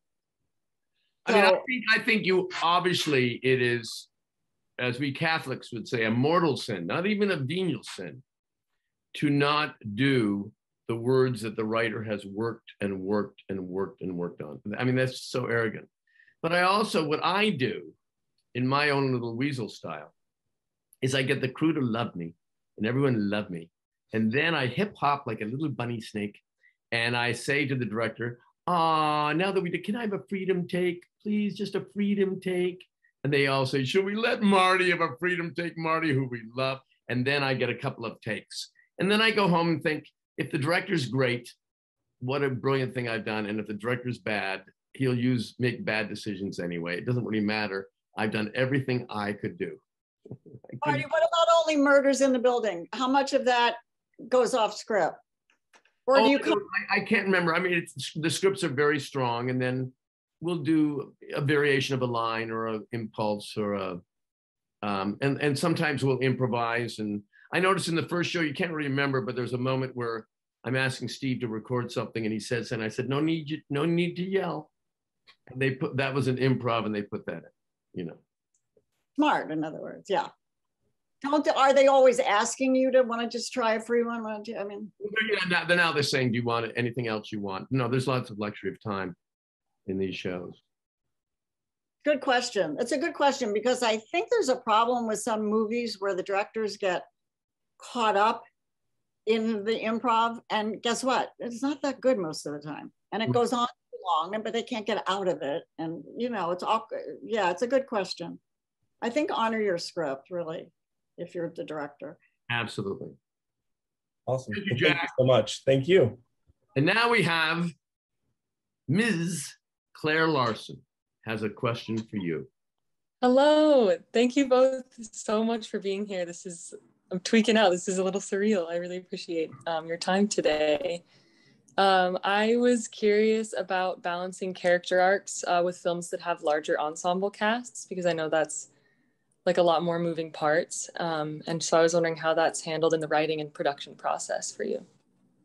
I mean, I think, I think you, obviously it is, as we Catholics would say, a mortal sin, not even a venial sin, to not do the words that the writer has worked and worked and worked and worked on. I mean, that's so arrogant. But I also, what I do in my own little weasel style is I get the crew to love me and everyone love me. And then I hip hop like a little bunny snake. And I say to the director, ah, now that we did, can I have a freedom take? Please, just a freedom take. And they all say, should we let Marty have a freedom take, Marty, who we love? And then I get a couple of takes. And then I go home and think, if the director's great, what a brilliant thing I've done. And if the director's bad, he'll use, make bad decisions anyway. It doesn't really matter. I've done everything I could do. Marty, what about Only Murders in the Building? How much of that goes off script? Or oh, do you come- I, I can't remember. I mean, it's, the scripts are very strong, and then we'll do a variation of a line or an impulse or a, um, and, and sometimes we'll improvise. And I noticed in the first show, you can't really remember, but there's a moment where I'm asking Steve to record something and he says, and I said, no need, no need to yell. And they put, that was an improv and they put that in, you know. Smart, in other words, yeah. Don't, are they always asking you to want to just try a free one? Why don't you, I mean. Yeah, now, then now they're saying, do you want anything else you want? No, there's lots of luxury of time in these shows. Good question. It's a good question because I think there's a problem with some movies where the directors get caught up in the improv, and guess what? It's not that good most of the time. And it goes on too long, but they can't get out of it. And you know, it's all, yeah, it's a good question. I think honor your script, really, if you're the director. Absolutely. Awesome. Thank you, Thank Jack. you so much. Thank you. And now we have Miz Claire Larson has a question for you. Hello. Thank you both so much for being here. This is, I'm tweaking out. This is a little surreal. I really appreciate um, your time today. Um, I was curious about balancing character arcs uh, with films that have larger ensemble casts, because I know that's like a lot more moving parts. Um, and so I was wondering how that's handled in the writing and production process for you.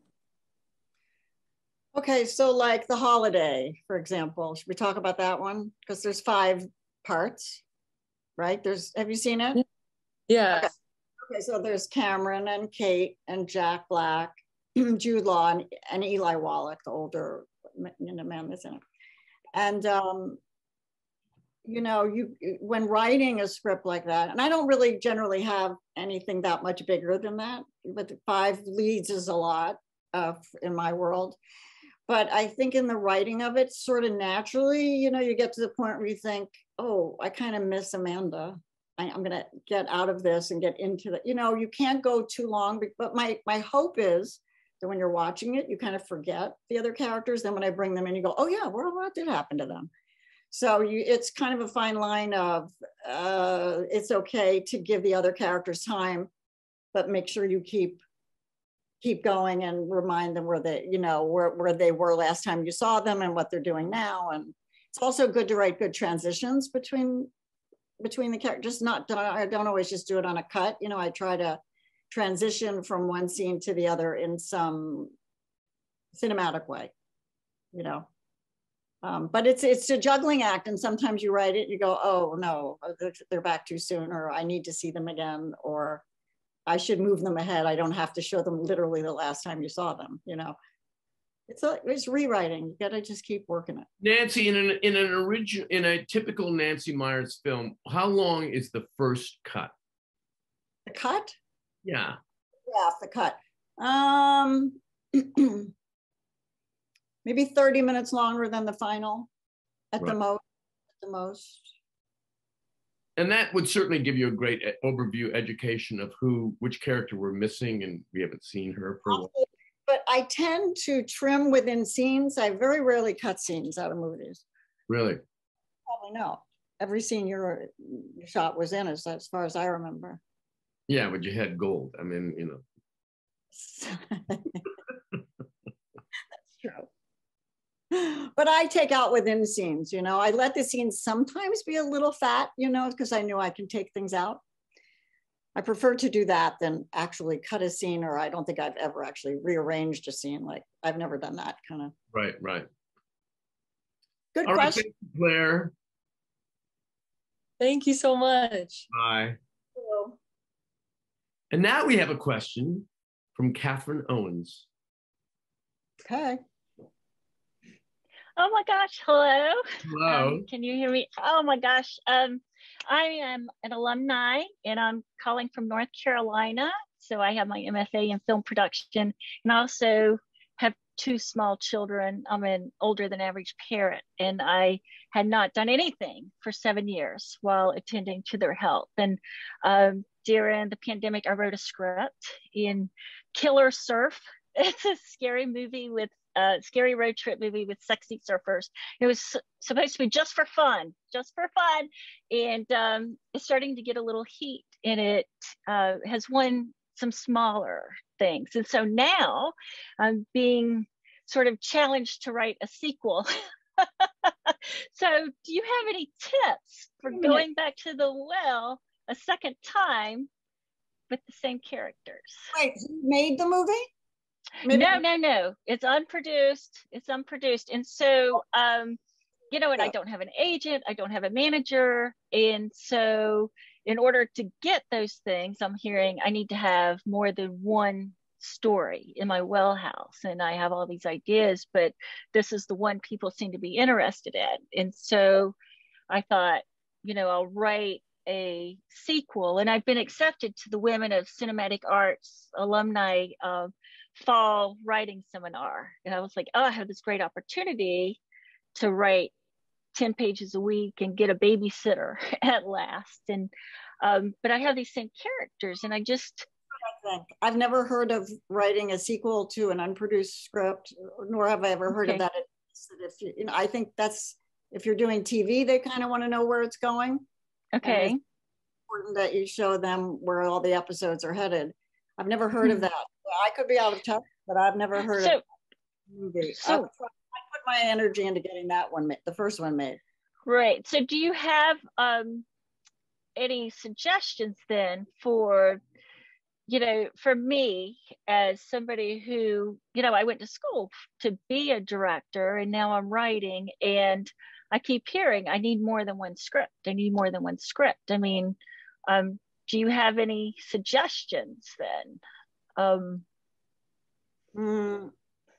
Okay, so like The Holiday, for example, should we talk about that one? Because there's five parts, right? There's, have you seen it? Yeah. Okay, okay, so there's Cameron and Kate and Jack Black, Jude Law and, and Eli Wallach, the older you know, man that's in it. And, um, you know, you when writing a script like that, and I don't really generally have anything that much bigger than that, but five leads is a lot uh, in my world. But I think in the writing of it, sort of naturally, you know, you get to the point where you think, oh, I kind of miss Amanda. I, I'm gonna get out of this and get into the, you know, you can't go too long, but my, my hope is that when you're watching it, you kind of forget the other characters. Then when I bring them in, you go, oh yeah, well, what did happen to them? So you, it's kind of a fine line of, uh, it's okay to give the other characters time, but make sure you keep keep going and remind them where they, you know, where, where they were last time you saw them and what they're doing now. And it's also good to write good transitions between, between the characters. Not, I don't always just do it on a cut. You know, I try to transition from one scene to the other in some cinematic way. you know. Um, but it's it's a juggling act, and sometimes you write it, you go, oh no, they're, they're back too soon, or I need to see them again, or I should move them ahead. I don't have to show them literally the last time you saw them, you know. It's a, it's rewriting. You gotta just keep working it. Nancy, in an in an original in a typical Nancy Meyers film, how long is the first cut? The cut? Yeah. Yeah, the cut. Um. Maybe thirty minutes longer than the final at Right. the most, at the most. And that would certainly give you a great e- overview education of who, which character we're missing, and we haven't seen her for a while. But I tend to trim within scenes. I very rarely cut scenes out of movies. Really? Probably no. Every scene you shot was in, as, as far as I remember. Yeah, but you had gold. I mean, you know. That's true. But I take out within scenes, you know. I let the scenes sometimes be a little fat, you know, because I know I can take things out. I prefer to do that than actually cut a scene, or I don't think I've ever actually rearranged a scene. Like, I've never done that kind of. Right, right. Good All right, question. thank you, Claire. Thank you so much. Bye. Hello. And now we have a question from Catherine Owens. Okay. Oh my gosh, hello. Hello. Um, can you hear me? Oh my gosh. Um, I am an alumni and I'm calling from North Carolina. So I have my M F A in film production, and I also have two small children. I'm an older than average parent, and I had not done anything for seven years while attending to their health. And um, during the pandemic, I wrote a script in Killer Surf. It's a scary movie with a scary road trip movie with sexy surfers. It was supposed to be just for fun, just for fun. And um, it's starting to get a little heat, and it uh, has won some smaller things. And so now I'm being sort of challenged to write a sequel. So do you have any tips for going back to the well a second time with the same characters? Wait, who made the movie? Maybe. No, no, no. It's unproduced. It's unproduced. And so, um, you know, and I don't have an agent. I don't have a manager. And so in order to get those things, I'm hearing I need to have more than one story in my well house. And I have all these ideas, but this is the one people seem to be interested in. And so I thought, you know, I'll write a sequel. And I've been accepted to the Women of Cinematic Arts alumni uh, fall writing seminar. And I was like, oh, I have this great opportunity to write ten pages a week and get a babysitter at last. And um, but I have these same characters, and I just I think I've never heard of writing a sequel to an unproduced script, nor have I ever heard Okay. of that. If you, you know, I think that's, if you're doing T V, they kind of want to know where it's going. Okay. And it's important that you show them where all the episodes are headed. I've never heard of that. I could be out of touch, but I've never heard So- of the movie. so- I, I put my energy into getting that one, ma- the first one made. Right. So do you have um, any suggestions then for, you know, for me as somebody who, you know, I went to school to be a director, and now I'm writing, and I keep hearing I need more than one script. I need more than one script. I mean, um, do you have any suggestions then? Um, Mm,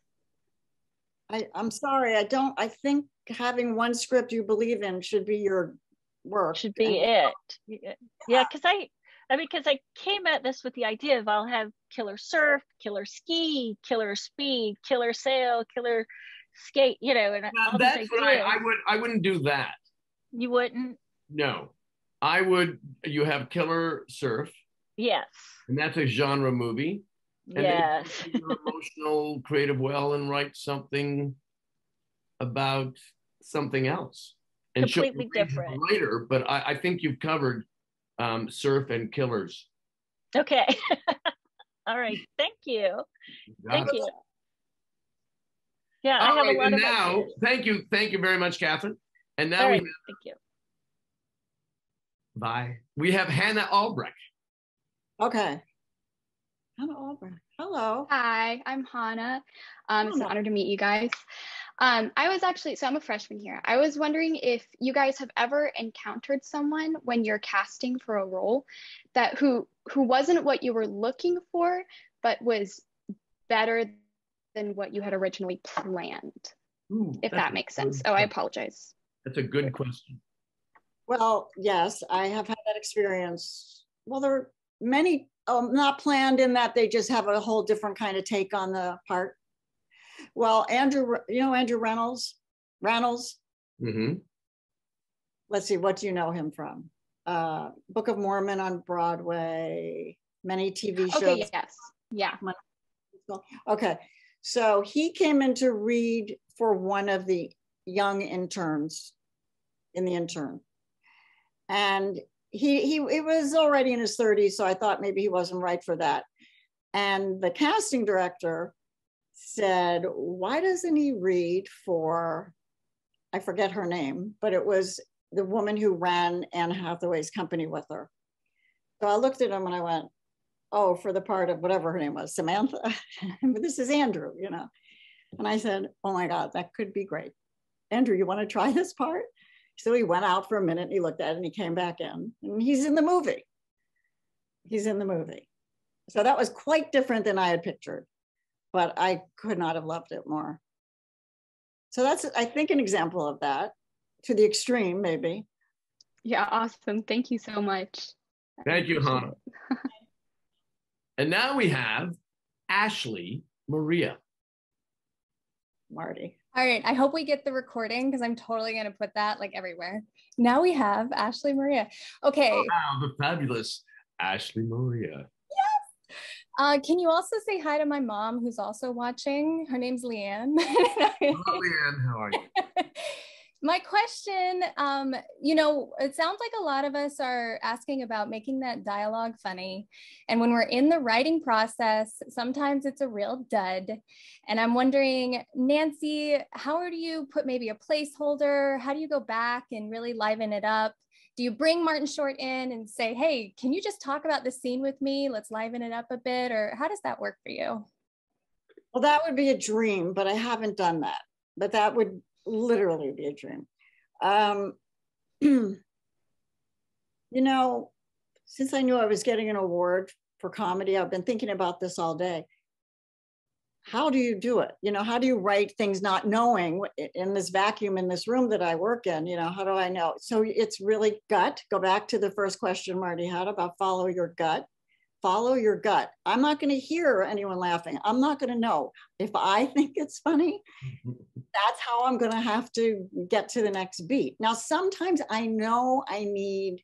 I, I'm sorry, I don't, I think having one script you believe in should be your work. Should be And- it. Yeah, because I, I mean, because I came at this with the idea of I'll have killer surf, killer ski, killer speed, killer sail, killer skate, you know, and Now, all these that's what I, ideas. I would. I wouldn't do that. You wouldn't? No, I would. You have Killer Surf, Yes. and that's a genre movie. And Yes. then you your emotional, creative well, and write something about something else. And show Completely your range as a different. writer, but I, I think you've covered um, surf and killers. Okay. All right. Thank you. Got Thank it. you. Yeah, I All have right, a lot and of now, ideas. thank you, thank you very much, Catherine. And now All we right. have, Thank you. bye. We have Hannah Albrecht. Okay. Hannah Albrecht. Hello. Hi, I'm Hannah. Um, it's an honor to meet you guys. Um, I was actually, so I'm a freshman here. I was wondering if you guys have ever encountered someone when you're casting for a role that who who wasn't what you were looking for, but was better than what you had originally planned, Ooh, if that makes sense. Oh, I apologize. That's a good question. Well, yes, I have had that experience. Well, there are many, um, not planned in that they just have a whole different kind of take on the part. Well, Andrew, you know Andrew Reynolds? Reynolds? Mm-hmm. Let's see, what do you know him from? Uh, Book of Mormon on Broadway, many T V shows. Okay, yes, yeah. Okay, so he came in to read for one of the young interns in the intern. And he, he, he was already in his thirties, so I thought maybe he wasn't right for that. And the casting director said, why doesn't he read for, I forget her name, but it was the woman who ran Anne Hathaway's company with her. So I looked at him and I went, oh, for the part of whatever her name was, Samantha. This is Andrew, you know. And I said, oh my God, that could be great. Andrew, you want to try this part? So he went out for a minute and he looked at it and he came back in and he's in the movie. He's in the movie. So that was quite different than I had pictured, but I could not have loved it more. So that's, I think, an example of that, to the extreme, maybe. Yeah, awesome. Thank you so much. Thank you, Hannah. And now we have Ashley Maria. Marty. All right, I hope we get the recording because I'm totally going to put that like everywhere. Now we have Ashley Maria. Okay. Oh, wow, the fabulous Ashley Maria. Yes. Uh, can you also say hi to my mom who's also watching? Her name's Leanne. Hello, Leanne. How are you? My question, um, you know, it sounds like a lot of us are asking about making that dialogue funny. And when we're in the writing process, sometimes it's a real dud. And I'm wondering, Nancy, how do you put maybe a placeholder? How do you go back and really liven it up? Do you bring Martin Short in and say, hey, can you just talk about this scene with me? Let's liven it up a bit. Or how does that work for you? Well, that would be a dream, but I haven't done that. But that would literally be a dream. Um, you know, since I knew I was getting an award for comedy, I've been thinking about this all day. How do you do it? You know, how do you write things not knowing in this vacuum in this room that I work in? You know, how do I know? So it's really gut. Go back to the first question Marty had about follow your gut. Follow your gut. I'm not going to hear anyone laughing. I'm not going to know. If I think it's funny, that's how I'm going to have to get to the next beat. Now, sometimes I know I need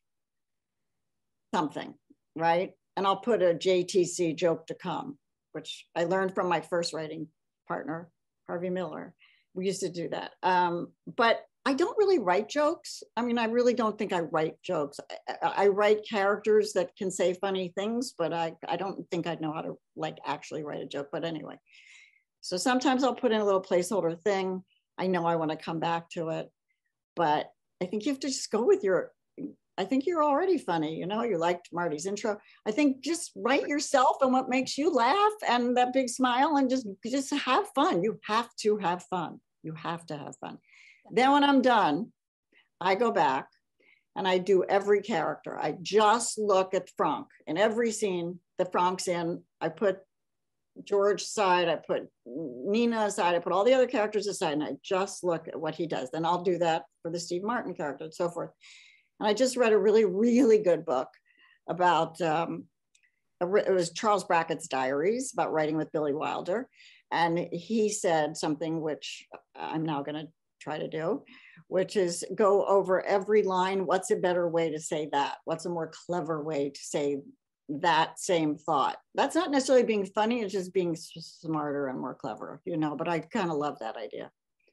something, right? And I'll put a J T C, joke to come, which I learned from my first writing partner, Harvey Miller. We used to do that. Um, but I don't really write jokes. I mean, I really don't think I write jokes. I, I write characters that can say funny things, but I, I don't think I'd know how to like actually write a joke, but anyway. So sometimes I'll put in a little placeholder thing. I know I want to come back to it, but I think you have to just go with your, I think you're already funny. You know, you liked Marty's intro. I think just write yourself and what makes you laugh and that big smile and just, just have fun. You have to have fun. You have to have fun. Then when I'm done, I go back and I do every character. I just look at Frank. In every scene that Frank's in, I put George aside, I put Nina aside, I put all the other characters aside, and I just look at what he does. Then I'll do that for the Steve Martin character and so forth. And I just read a really, really good book about, um, it was Charles Brackett's diaries about writing with Billy Wilder. And he said something which I'm now going to try to do, which is go over every line. What's a better way to say that? What's a more clever way to say that same thought? That's not necessarily being funny, it's just being smarter and more clever, you know, but I kind of love that idea.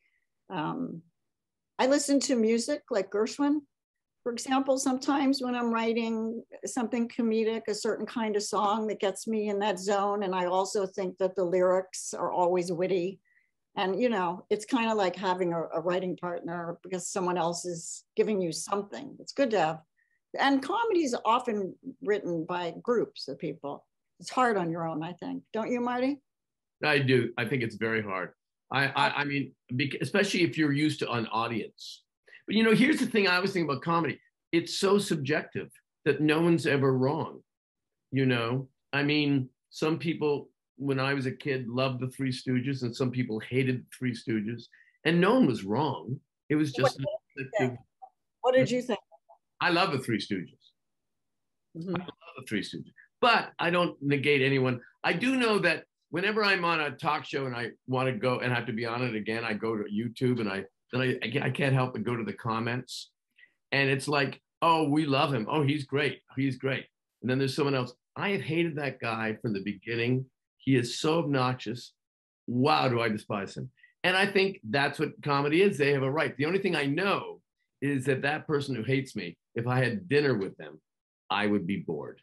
Um, I listen to music like Gershwin, for example, sometimes when I'm writing something comedic, a certain kind of song that gets me in that zone. And I also think that the lyrics are always witty. And, you know, it's kind of like having a, a writing partner because someone else is giving you something. It's good to have. And comedy is often written by groups of people. It's hard on your own, I think. Don't you, Marty? I do. I think it's very hard. I, I, I mean, especially if you're used to an audience. But you know, here's the thing I was thinking about comedy. It's so subjective that no one's ever wrong. You know, I mean, some people, when I was a kid, loved the Three Stooges, and some people hated the Three Stooges, and no one was wrong. It was just. What did you think? What did you think? I love the Three Stooges. Mm-hmm. I love the Three Stooges, but I don't negate anyone. I do know that whenever I'm on a talk show and I want to go and have to be on it again, I go to YouTube and I then I I can't help but go to the comments, and it's like, oh, we love him. Oh, he's great. He's great. And then there's someone else. I have hated that guy from the beginning. He is so obnoxious. Wow, do I despise him? And I think that's what comedy is. They have a right. The only thing I know is that that person who hates me, if I had dinner with them, I would be bored.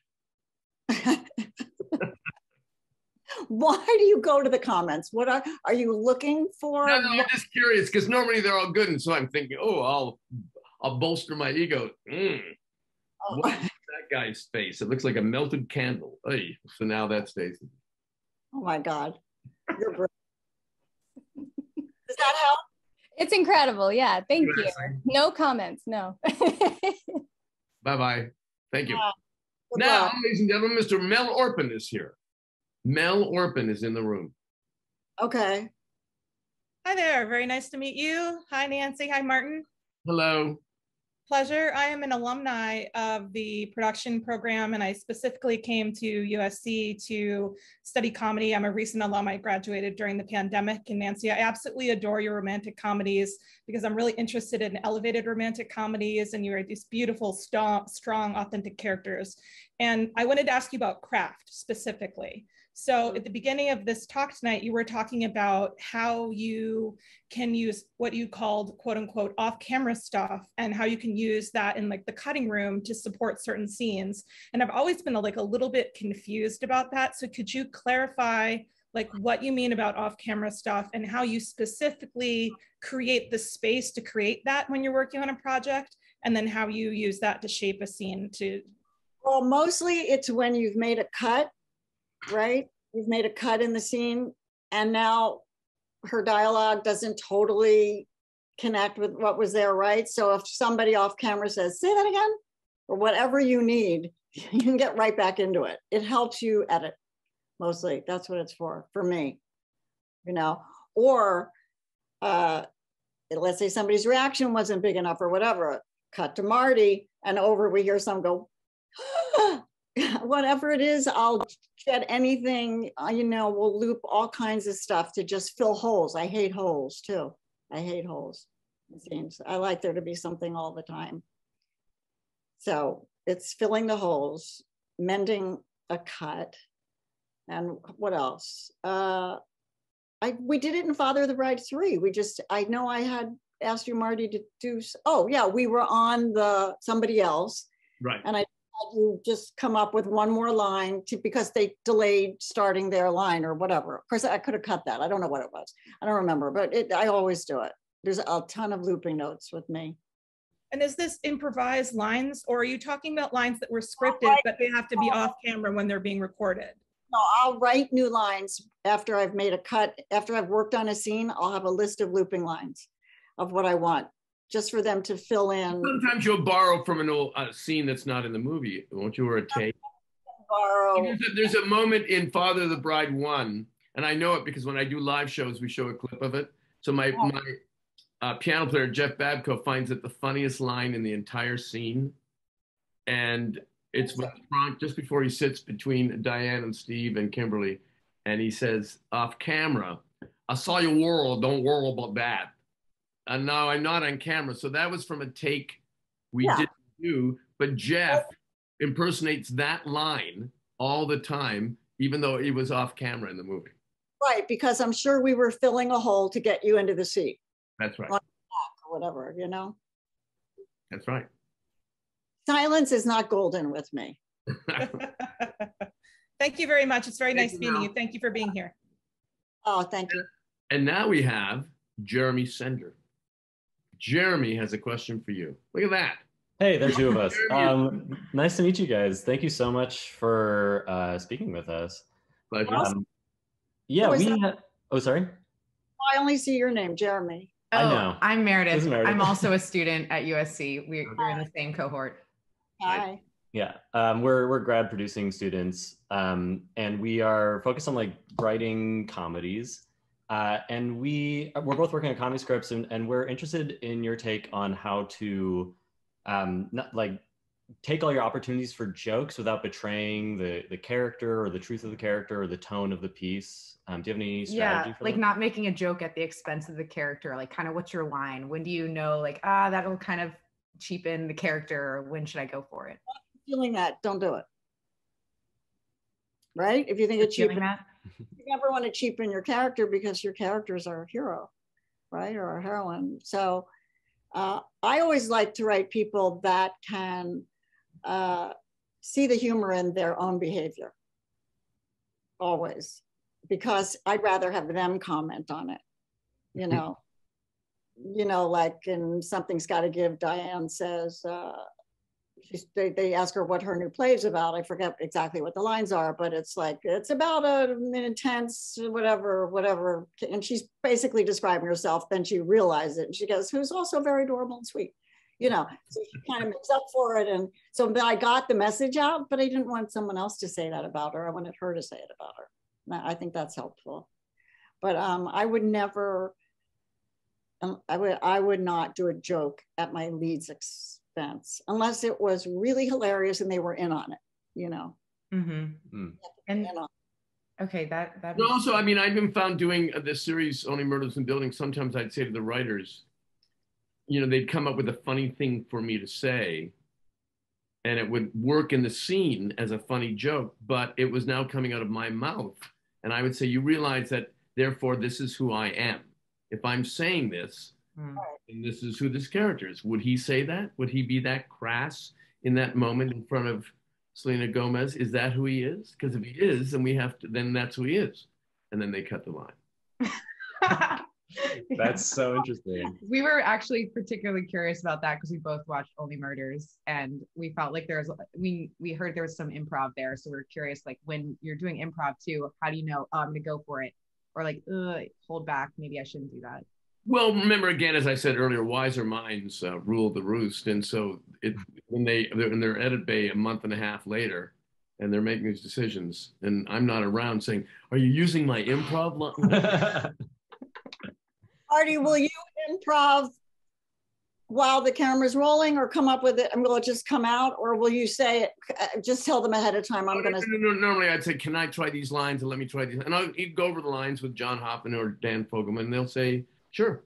Why do you go to the comments? What are, are you looking for? No, no, I'm just curious because normally they're all good. And so I'm thinking, oh, I'll, I'll bolster my ego. Mm. Oh. What is that guy's face? It looks like a melted candle. Hey, so now that stays. Oh my God. You're great. Does that help? It's incredible. Yeah. Thank you. No comments. No. Bye-bye. Thank you. Yeah. Now, luck. ladies and gentlemen, Mister Mel Orpin is here. Mel Orpin is in the room. Okay. Hi there. Very nice to meet you. Hi, Nancy. Hi, Martin. Hello. Pleasure. I am an alumni of the production program, and I specifically came to U S C to study comedy. I'm a recent alum. I graduated during the pandemic. And Nancy, I absolutely adore your romantic comedies because I'm really interested in elevated romantic comedies, and you are these beautiful, strong, strong, authentic characters. And I wanted to ask you about craft specifically. So at the beginning of this talk tonight, you were talking about how you can use what you called quote unquote off-camera stuff and how you can use that in like the cutting room to support certain scenes. And I've always been like a little bit confused about that. So could you clarify like what you mean about off-camera stuff and how you specifically create the space to create that when you're working on a project, and then how you use that to shape a scene to... Well, mostly it's when you've made a cut, right? You've made a cut in the scene, and now her dialogue doesn't totally connect with what was there, right? So if somebody off camera says, say that again, or whatever you need, you can get right back into it. It helps you edit, mostly. That's what it's for, for me, you know? Or uh, let's say somebody's reaction wasn't big enough or whatever, cut to Marty, and over we hear some go, whatever it is, I'll get anything, you know, we'll loop all kinds of stuff to just fill holes. I hate holes too. I hate holes, it seems. I like there to be something all the time. So it's filling the holes, mending a cut, and what else? Uh, I we did it in Father of the Bride three. We just, I know I had asked you, Marty, to do, oh yeah, we were on the somebody else. Right. And I you just come up with one more line to, because they delayed starting their line or whatever. Of course, I could have cut that. I don't know what it was. I don't remember, but it, I always do it. There's a ton of looping notes with me. And is this improvised lines, or are you talking about lines that were scripted, but they have to be off camera when they're being recorded? No, I'll write new lines after I've made a cut. After I've worked on a scene, I'll have a list of looping lines of what I want, just for them to fill in. Sometimes you'll borrow from an old uh, scene that's not in the movie, won't you, or a take? Borrow. There's a, there's a moment in Father of the Bride one, and I know it because when I do live shows, we show a clip of it. So my, yeah. my uh, piano player, Jeff Babco, finds it the funniest line in the entire scene. And it's with Frank, just before he sits between Diane and Steve and Kimberly. And he says, off camera, I saw you whirl, don't whirl about that. And now I'm not on camera. So that was from a take we yeah. didn't do, but Jeff impersonates that line all the time, even though he was off camera in the movie. Right, because I'm sure we were filling a hole to get you into the seat. That's right. Or whatever, you know? That's right. Silence is not golden with me. Thank you very much. It's very Thank nice you, meeting you. Thank you for being here. Oh, thank you. And now we have Jeremy Sender. Jeremy has a question for you. Look at that. Hey, the two of us. Um, nice to meet you guys. Thank you so much for uh, speaking with us. Pleasure. Um, yeah, we. Ha- oh, sorry. I only see your name, Jeremy. Oh, I know. I'm Meredith. This is Meredith. I'm also a student at U S C. We, we're in the same cohort. Hi. Yeah, um, we're we're grad producing students, um, and we are focused on like writing comedies. Uh, and we we're both working on comedy scripts, and, and we're interested in your take on how to um, not like take all your opportunities for jokes without betraying the the character or the truth of the character or the tone of the piece. Um, do you have any strategy Yeah, for like that? not making a joke at the expense of the character. Like, kind of, what's your line? When do you know, like, ah, that'll kind of cheapen the character? Or when should I go for it? Feeling that, don't do it. Right? If you think it's Feeling cheapen, that? you never want to cheapen your character because your character is our hero, right? Or our heroine. So uh, I always like to write people that can uh, see the humor in their own behavior. Always. Because I'd rather have them comment on it, you know. You know, like in Something's Gotta Give, Diane says, uh, she's, they, they ask her what her new play is about. I forget exactly what the lines are, but it's like, it's about a, an intense, whatever, whatever. And she's basically describing herself. Then she realizes it. And she goes, who's also very adorable and sweet, you know. So she kind of makes up for it. And so I got the message out, but I didn't want someone else to say that about her. I wanted her to say it about her. And I think that's helpful. But um, I would never, um, I would, I would not do a joke at my lead's expense unless it was really hilarious and they were in on it, you know. Mm-hmm. Mm. And okay, that that. But also, I mean, I've been found doing this series, Only Murders in Buildings. Sometimes I'd say to the writers, you know, they'd come up with a funny thing for me to say, and it would work in the scene as a funny joke, but it was now coming out of my mouth. And I would say, you realize that, therefore, this is who I am. If I'm saying this, mm. and this is who this character is, would he say that? Would he be that crass in that moment in front of Selena Gomez? Is that who he is? Because if he is, then we have to, then that's who he is. And then they cut the line. That's so interesting. We were actually particularly curious about that because we both watched Only Murders, and we felt like there was we we heard there was some improv there, so we we're curious, like, when you're doing improv too, how do you know, oh, I'm gonna go for it, or like, ugh, hold back, maybe I shouldn't do that? Well, remember, again, as I said earlier, wiser minds uh, rule the roost, and so it when they they're in their edit bay a month and a half later, and they're making these decisions, and I'm not around saying, "Are you using my improv line?" Marty, will you improv while the camera's rolling, or come up with it and will it just come out, or will you say it, just tell them ahead of time, I'm gonna... No, no, no, normally I'd say, can I try these lines and let me try these? And I'll go over the lines with John Hoffman or Dan Fogelman, and they'll say, sure.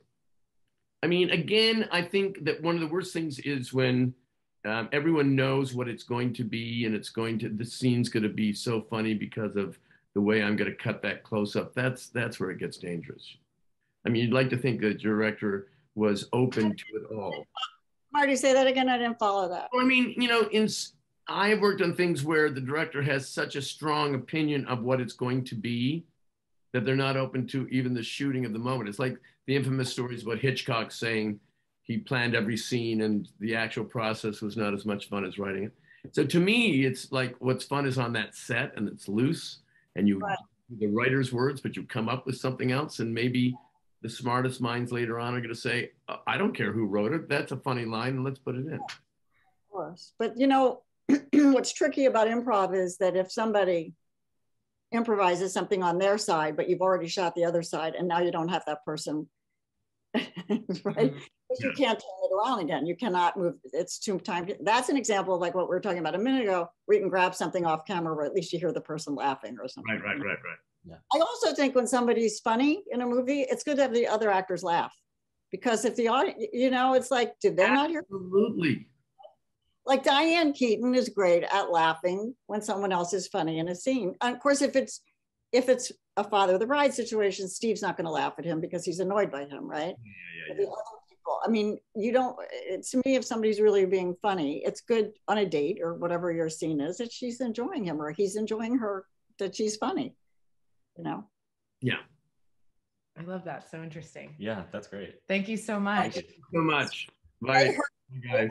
I mean, again, I think that one of the worst things is when um, everyone knows what it's going to be, and it's going to, the scene's gonna be so funny because of the way I'm gonna cut that close up. That's, that's where it gets dangerous. I mean, you'd like to think the director was open to it all. Marty, say that again. I didn't follow that. Well, I mean, you know, in I've worked on things where the director has such a strong opinion of what it's going to be that they're not open to even the shooting of the moment. It's like the infamous stories about Hitchcock saying he planned every scene and the actual process was not as much fun as writing it. So to me, it's like what's fun is on that set and it's loose and you, right. the writer's words, but you come up with something else, and maybe the smartest minds later on are going to say, I don't care who wrote it. That's a funny line, and let's put it in. Of course. But, you know, what's tricky about improv is that if somebody improvises something on their side, but you've already shot the other side, and now you don't have that person, right? Mm-hmm. You can't turn it around again. You cannot move. It's too time. That's an example of like what we were talking about a minute ago, where you can grab something off camera, or at least you hear the person laughing or something. Right, right, right, right. Yeah. I also think when somebody's funny in a movie, it's good to have the other actors laugh, because if the audience, you know, it's like, did they not hear? Absolutely. Like Diane Keaton is great at laughing when someone else is funny in a scene. And of course, if it's if it's a Father of the Bride situation, Steve's not going to laugh at him because he's annoyed by him, right? Yeah, yeah, yeah. The other people, I mean, you don't. It, to me, if somebody's really being funny, it's good on a date or whatever your scene is that she's enjoying him or he's enjoying her, that she's funny. You know? Yeah. I love that. So interesting. Yeah, that's great. Thank you so much. Thank you so much. Bye. You guys.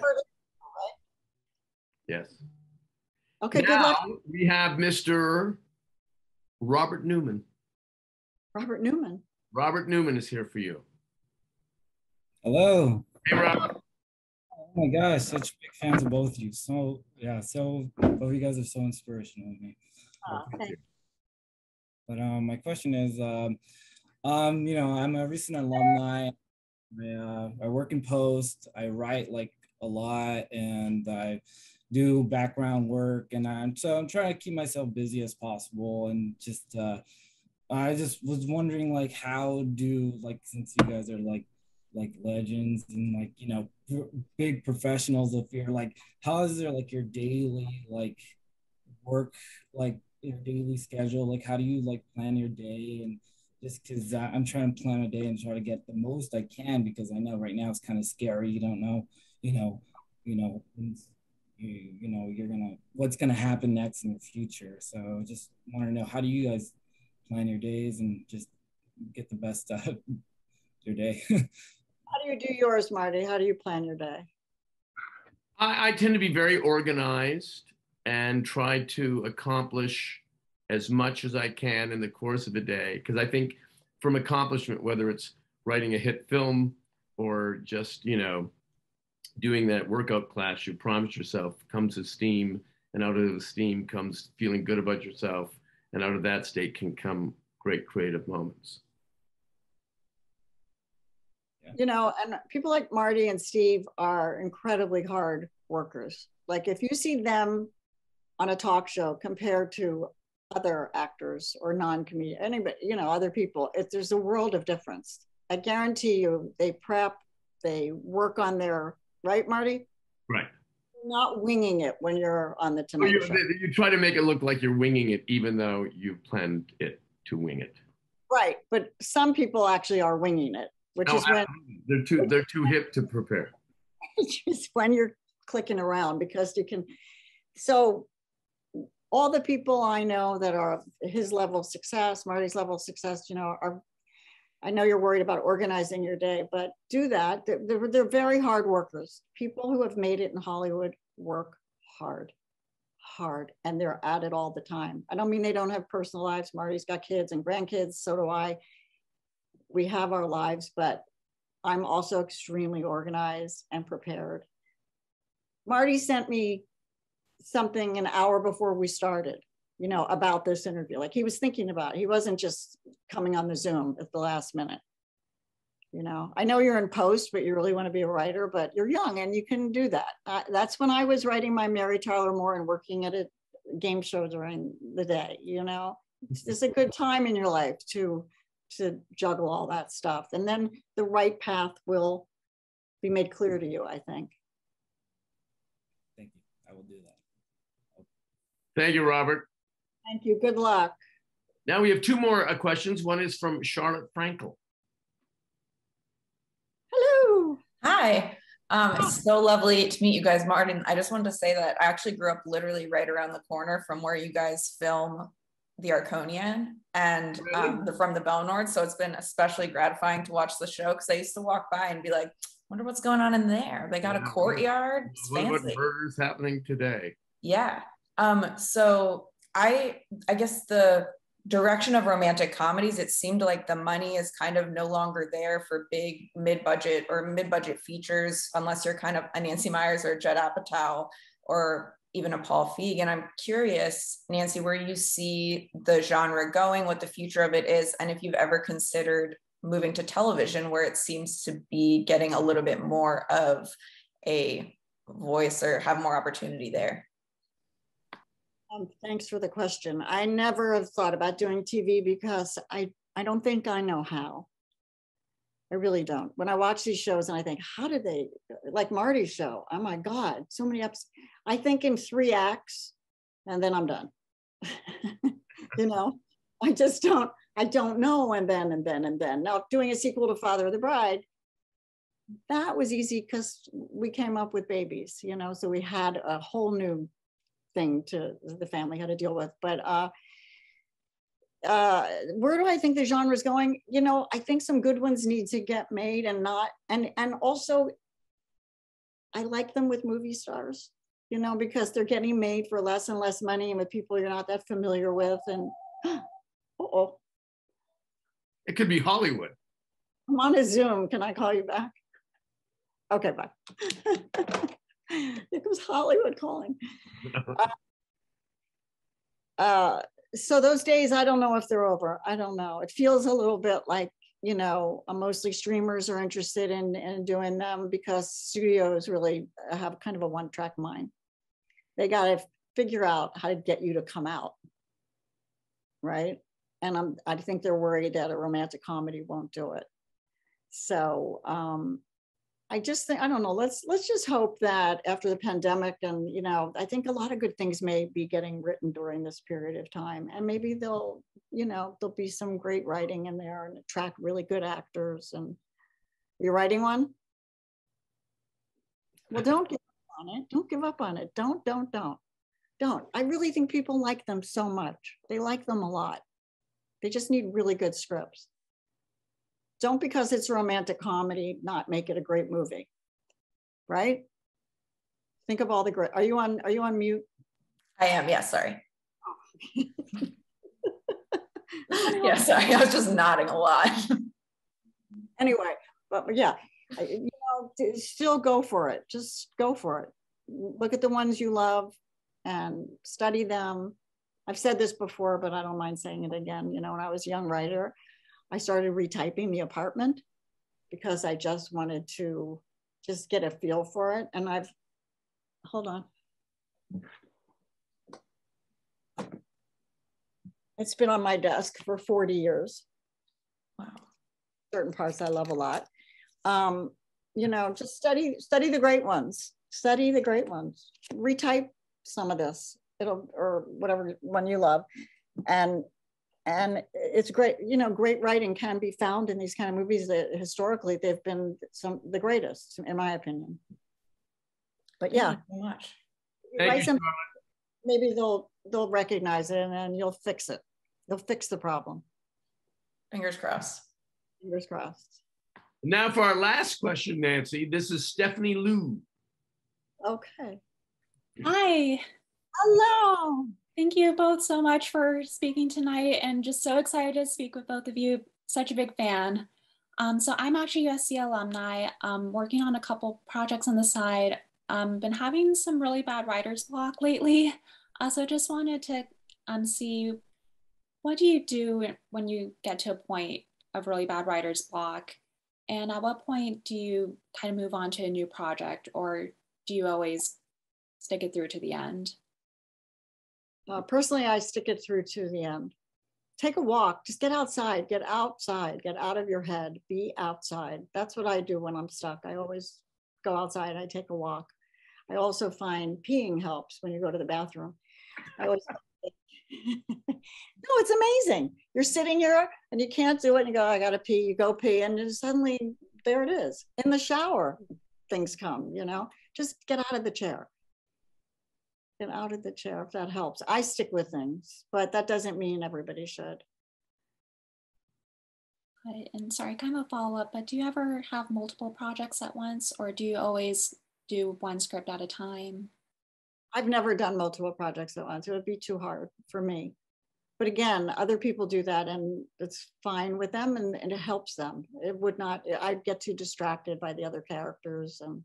Yes. Okay, now, good luck. We have Mister Robert Newman. Robert Newman. Robert Newman is here for you. Hello. Hey, Robert. Oh my gosh, such big fans of both of you. So yeah, so both of you guys are so inspirational to me. Oh, thank you. But um, my question is, um, um, you know, I'm a recent alumni. I, uh, I work in post. I write like a lot, and I do background work, and I'm so I'm trying to keep myself busy as possible, and just uh, I just was wondering like how do like since you guys are like like legends and like you know big professionals, if you're like how is there like your daily like work like your daily schedule, like how do you like plan your day? And just because I'm trying to plan a day and try to get the most I can, because I know right now it's kind of scary. You don't know, you know, you know, you, you know, you're gonna, what's gonna happen next in the future. So just want to know, how do you guys plan your days and just get the best out of your day? How do you do yours, Marty? How do you plan your day? I, I tend to be very organized and try to accomplish as much as I can in the course of a day. Because I think from accomplishment, whether it's writing a hit film or just, you know, doing that workout class you promised yourself, comes esteem, and out of the steam comes feeling good about yourself. And out of that state can come great creative moments. You know, and people like Marty and Steve are incredibly hard workers. Like if you see them on a talk show compared to other actors or non-comedian, anybody, you know, other people, it, there's a world of difference. I guarantee you they prep, they work on their, right, Marty? Right. Not winging it when you're on the Tonight you, Show. You try to make it look like you're winging it, even though you planned it to wing it. Right, but some people actually are winging it, which No, is when they're too they're too hip to prepare. Just when you're clicking around, because you can. So all the people I know that are his level of success, Marty's level of success, you know, are. I know you're worried about organizing your day, but do that. They're, they're, they're very hard workers. People who have made it in Hollywood work hard, hard, and they're at it all the time. I don't mean they don't have personal lives. Marty's got kids and grandkids, so do I. We have our lives, but I'm also extremely organized and prepared. Marty sent me something an hour before we started, you know, about this interview. Like he was thinking about it. He wasn't just coming on the Zoom at the last minute. You know, I know you're in post, but you really want to be a writer, but you're young and you can do that. Uh, that's when I was writing my Mary Tyler Moore and working at a game show during the day, you know. It's just a good time in your life to, to juggle all that stuff. And then the right path will be made clear to you, I think. Thank you. I will do that. Thank you, Robert. Thank you. Good luck. Now we have two more uh, questions. One is from Charlotte Frankel. Hello. Hi. Um, it's so lovely to meet you guys, Martin. I just wanted to say that I actually grew up literally right around the corner from where you guys film The Arconian and um, the From the Belnord. So it's been especially gratifying to watch the show because I used to walk by and be like, wonder what's going on in there. They got a courtyard. It's What fancy. about murders happening today? Yeah. Um, so I, I guess the direction of romantic comedies, it seemed like the money is kind of no longer there for big mid-budget or mid-budget features, unless you're kind of a Nancy Meyers or a Judd Apatow or even a Paul Feig. And I'm curious, Nancy, where you see the genre going, what the future of it is, and if you've ever considered moving to television, where it seems to be getting a little bit more of a voice or have more opportunity there. Um, thanks for the question. I never have thought about doing T V because I, I don't think I know how. I really don't. When I watch these shows and I think, how did they, like Marty's show, oh my God, so many episodes. I think in three acts and then I'm done. You know, I just don't, I don't know. And then, and then, and then. Now doing a sequel to Father of the Bride, that was easy because we came up with babies, you know, so we had a whole new thing to the family had to deal with. But uh, uh, where do I think the genre is going? You know, I think some good ones need to get made and not, and, and also I like them with movie stars, you know, because they're getting made for less and less money and with people you're not that familiar with. And uh-oh. It could be Hollywood. I'm on a Zoom. Can I call you back? Okay, bye. It was Hollywood calling. Uh, uh, so those days, I don't know if they're over. I don't know. It feels a little bit like, you know, mostly streamers are interested in, in doing them because studios really have kind of a one-track mind. They got to figure out how to get you to come out, right? And I'm, I think they're worried that a romantic comedy won't do it. So um, I just think, I don't know, let's let's just hope that after the pandemic, and, you know, I think a lot of good things may be getting written during this period of time. And maybe they'll, you know, there'll be some great writing in there and attract really good actors. And you're writing one? Well, don't give up on it. Don't give up on it. Don't, don't, don't, don't. I really think people like them so much. They like them a lot. They just need really good scripts. Don't, because it's a romantic comedy, not make it a great movie, right? Think of all the great, are you on, are you on mute? I am, yeah, sorry. Yeah, sorry, I was just nodding a lot. Anyway, but yeah, you know, still go for it. Just go for it. Look at the ones you love and study them. I've said this before, but I don't mind saying it again. You know, when I was a young writer, I started retyping The Apartment because I just wanted to just get a feel for it. And I've, hold on. It's been on my desk for forty years. Wow. Certain parts I love a lot. Um, you know, just study, study the great ones. Study the great ones. Retype some of this, it'll, or whatever one you love. And And it's great, you know, great writing can be found in these kind of movies that historically they've been some the greatest, in my opinion. But yeah, Thank you so much. Thank you, some, maybe they'll they'll recognize it and then you'll fix it. They'll fix the problem. Fingers crossed. Fingers crossed. Now for our last question, Nancy, this is Stephanie Liu. Okay. Hi. Hello. Thank you both so much for speaking tonight, and just so excited to speak with both of you. Such a big fan. Um, so I'm actually U S C alumni, um, working on a couple projects on the side. Um, been having some really bad writer's block lately. Uh, so just wanted to um, see, what do you do when you get to a point of really bad writer's block? And at what point do you kind of move on to a new project, or do you always stick it through to the end? Uh, personally, I stick it through to the end. Take a walk, just get outside, get outside, get out of your head, be outside. That's what I do when I'm stuck. I always go outside, I take a walk. I also find peeing helps when you go to the bathroom. I always, no, it's amazing. You're sitting here and you can't do it and you go, I gotta pee, you go pee, and then suddenly there it is. In the shower, things come, you know, just get out of the chair. Get out of the chair, if that helps. I stick with things, but that doesn't mean everybody should. And sorry, kind of a follow-up, but do you ever have multiple projects at once, or do you always do one script at a time? I've never done multiple projects at once. It would be too hard for me. But again, other people do that and it's fine with them, and, and it helps them. It would not, I'd get too distracted by the other characters, and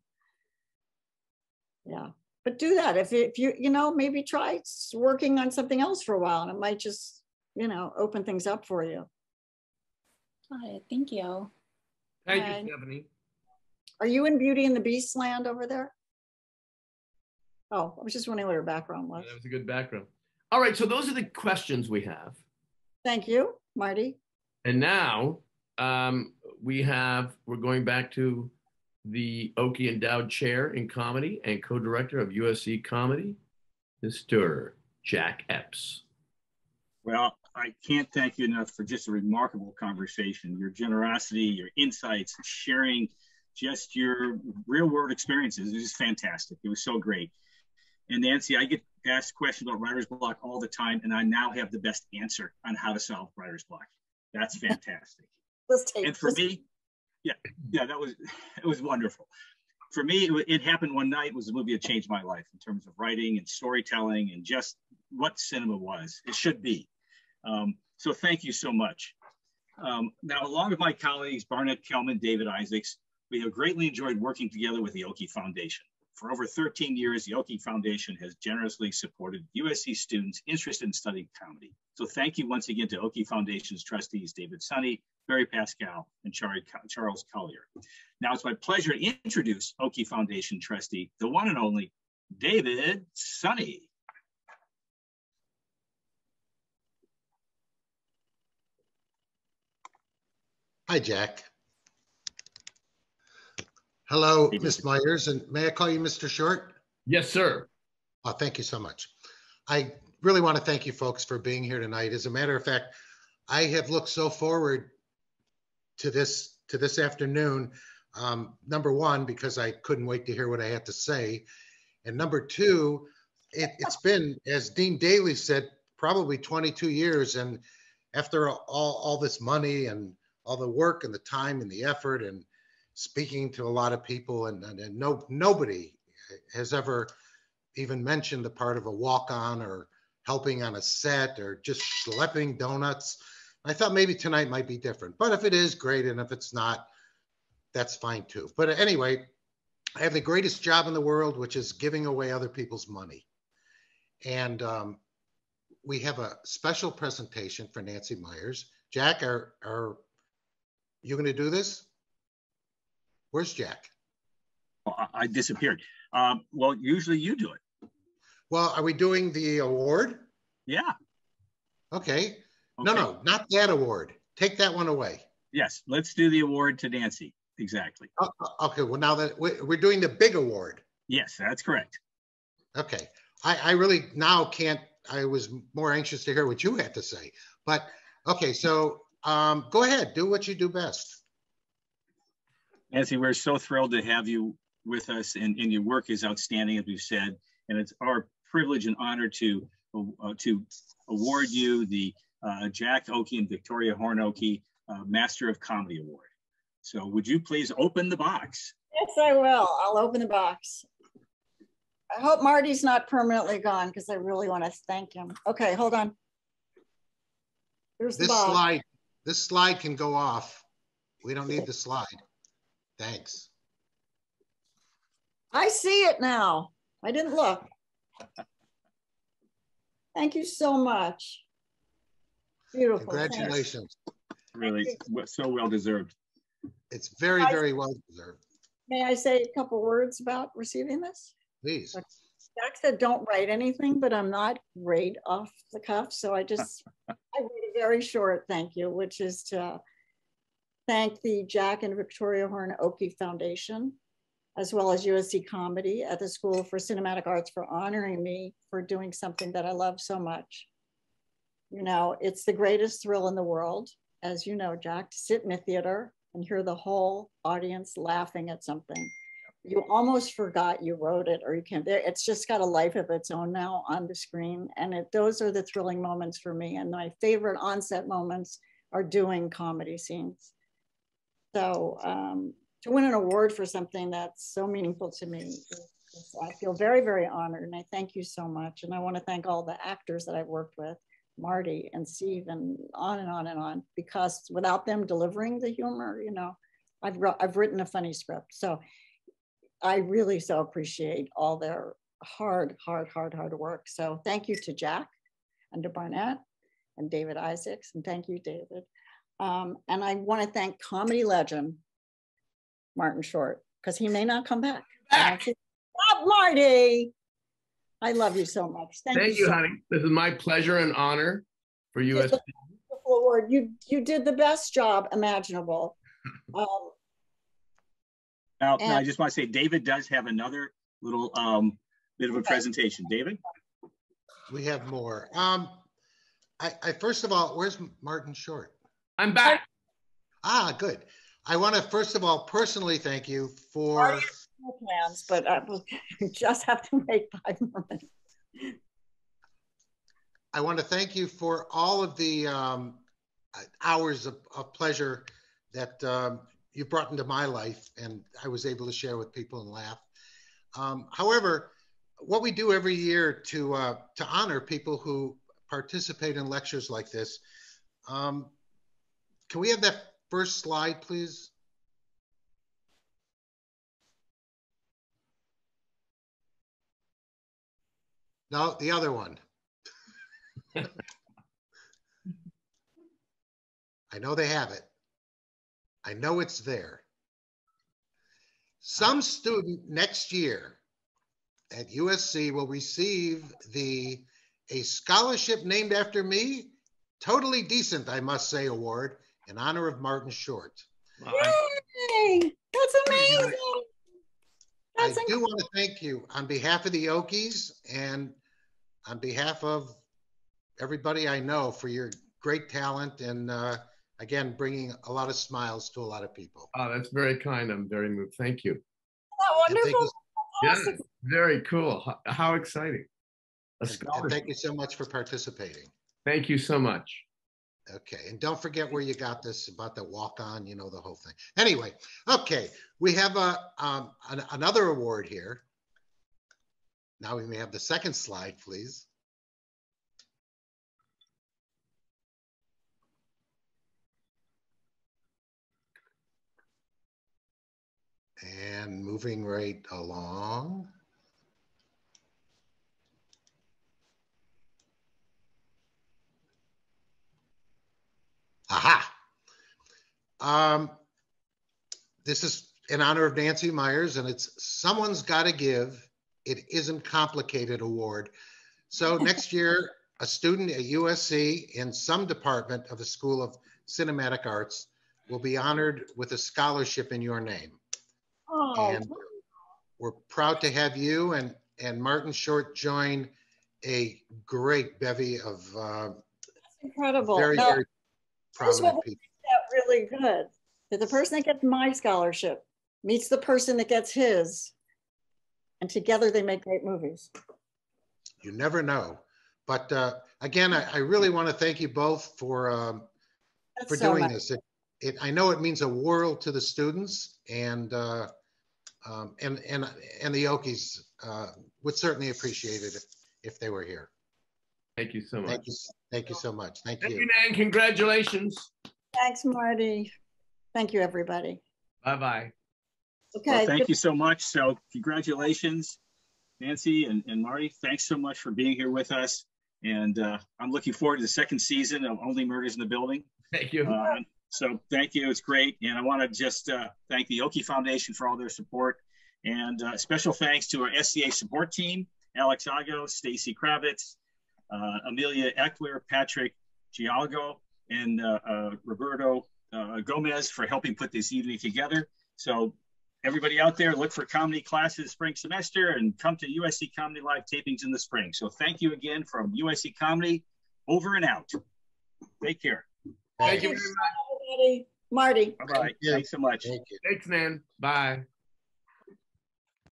yeah. But do that if, if you, you know, maybe try working on something else for a while, and it might just, you know, open things up for you. Got it. Thank you. Thank And you, Stephanie. are you in Beauty and the Beast land over there? Oh, I was just wondering what her background was. That was a good background. All right, so those are the questions we have. Thank you, Marty. And now um, we have, we're going back to the Oakie Endowed Chair in Comedy and co-director of U S C Comedy, Mister Jack Epps. Well, I can't thank you enough for just a remarkable conversation. Your generosity, your insights, sharing just your real world experiences. It was just fantastic. It was so great. And Nancy, I get asked questions about writer's block all the time, and I now have the best answer on how to solve writer's block. That's fantastic. Let's take, and for me, yeah, yeah, that was, it was wonderful. For me, it, it happened one night. It was a movie that changed my life in terms of writing and storytelling and just what cinema was. It should be. Um, so thank you so much. Um, now, along with my colleagues, Barnett Kelman, David Isaacs, we have greatly enjoyed working together with the Oakie Foundation. For over thirteen years, the Oakie Foundation has generously supported U S C students interested in studying comedy. So thank you once again to Oakie Foundation's trustees, David Sunny, Barry Pascal, and Charles Collier. Now it's my pleasure to introduce Oakie Foundation trustee, the one and only David Sunny. Hi, Jack. Hello, Miz Myers, and may I call you Mister Short? Yes, sir. Oh, thank you so much. I really want to thank you folks for being here tonight. As a matter of fact, I have looked so forward to this to this afternoon. Um, number one, because I couldn't wait to hear what I had to say. And number two, it, it's been, as Dean Daly said, probably twenty-two years. And after all, all this money and all the work and the time and the effort and speaking to a lot of people, and, and, and no, nobody has ever even mentioned the part of a walk-on or helping on a set or just schlepping donuts. I thought maybe tonight might be different, but if it is, great. And if it's not, that's fine too. But anyway, I have the greatest job in the world, which is giving away other people's money. And um, we have a special presentation for Nancy Meyers. Jack, are, are you gonna do this? Where's Jack? Well, I disappeared. Um, well, usually you do it. Well, are we doing the award? Yeah. Okay. No, okay. no, not that award. Take that one away. Yes, let's do the award to Nancy. Exactly. Oh, okay, well, now that we're doing the big award. Yes, that's correct. Okay. I, I really now can't, I was more anxious to hear what you had to say. But, okay, so um, go ahead, do what you do best. Nancy, we're so thrilled to have you with us, and, and your work is outstanding, as we've said, and it's our privilege and honor to uh, to award you the uh, Jack Oakie and Victoria Horne Oakie uh, Master of Comedy Award. So would you please open the box? Yes, I will. I'll open the box. I hope Marty's not permanently gone because I really want to thank him. Okay, hold on. Here's the this box. slide. This slide can go off. We don't need the slide. Thanks. I see it now. I didn't look. Thank you so much. Beautiful. Congratulations. Really, so well deserved. It's very, very well deserved. May I say a couple words about receiving this? Please. Jack said don't write anything, but I'm not great off the cuff. So I just, I wrote a very short thank you, which is to thank the Jack and Victoria Horne Oakie Foundation, as well as U S C Comedy at the School for Cinematic Arts for honoring me for doing something that I love so much. You know, it's the greatest thrill in the world, as you know, Jack, to sit in a theater and hear the whole audience laughing at something. You almost forgot you wrote it, or you can't, it's just got a life of its own now on the screen. And it, those are the thrilling moments for me. And my favorite on-set moments are doing comedy scenes. So um, to win an award for something that's so meaningful to me, is, is, I feel very, very honored. And I thank you so much. And I want to thank all the actors that I've worked with, Marty and Steve, and on and on and on, because without them delivering the humor, you know, I've, I've written a funny script. So I really so appreciate all their hard, hard, hard, hard work. So thank you to Jack and to Barnett and David Isaacs. And thank you, David. Um, and I want to thank comedy legend, Martin Short, because he may not come back. back. Stop, Marty. I love you so much. Thank, thank you, you so honey. much. This is my pleasure and honor for U S C. Award. You, you did the best job imaginable. Um, now, now, I just want to say, David does have another little um, bit of a okay. presentation. David? We have more. Um, I, I first of all, where's Martin Short? I'm back. Ah, good. I want to first of all personally thank you for plans, but I will just have to make five more minutes. I want to thank you for all of the um, hours of, of pleasure that um, you brought into my life, and I was able to share with people and laugh. Um, however, what we do every year to uh, to honor people who participate in lectures like this. Um, can we have that first slide, please? No, the other one. I know they have it. I know it's there. Some student next year at U S C will receive the A Scholarship Named After Me, Totally Decent, I Must Say award in honor of Martin Short. Yay! That's amazing. That's I do want to thank you on behalf of the Okies and on behalf of everybody I know for your great talent and uh, again, bringing a lot of smiles to a lot of people. Oh, that's very kind. I'm very moved. Thank you. Isn't that wonderful? Yeah, very cool. How, how exciting. A And, and scholarship. thank you so much for participating. Thank you so much. Okay, and don't forget where you got this about the walk-on, you know, the whole thing. Anyway, okay, we have a um, an, another award here. Now we may have the second slide, please. And moving right along. Aha. Um, this is in honor of Nancy Meyers, and it's Someone's Gotta Give. It Isn't Complicated award. So next year, a student at U S C in some department of the School of Cinematic Arts will be honored with a scholarship in your name. Oh, And we're proud to have you and, and Martin Short join a great bevy of uh, incredible. very, Now, very here's what prominent will people. make that really good. That the person that gets my scholarship meets the person that gets his, and together they make great movies. You never know. But uh, again, I, I really want to thank you both for um, That's for so doing nice. this. It, it, I know it means a world to the students, and uh, um, and and and the Okies uh, would certainly appreciate it if, if they were here. Thank you so much. Thank you, thank you so much. Thank, Thank you. you, Nan. Congratulations. Thanks, Marty. Thank you, everybody. Bye-bye. Okay. Well, thank good- you so much. So congratulations, Nancy and, and Marty. Thanks so much for being here with us. And uh, I'm looking forward to the second season of Only Murders in the Building. Thank you. Uh, so thank you. It's great. And I want to just uh, thank the Okie Foundation for all their support. And uh, special thanks to our S C A support team, Alex Ago, Stacy Kravitz, uh, Amelia Eckler, Patrick Gialgo, and uh, uh, Roberto uh, Gomez for helping put this evening together. So everybody out there, look for comedy classes spring semester and come to U S C Comedy Live tapings in the spring. So thank you again from U S C Comedy, over and out. Take care. Thank you very much. Marty. Bye-bye. Thanks so much. Thank you. Thanks, Nan. Bye.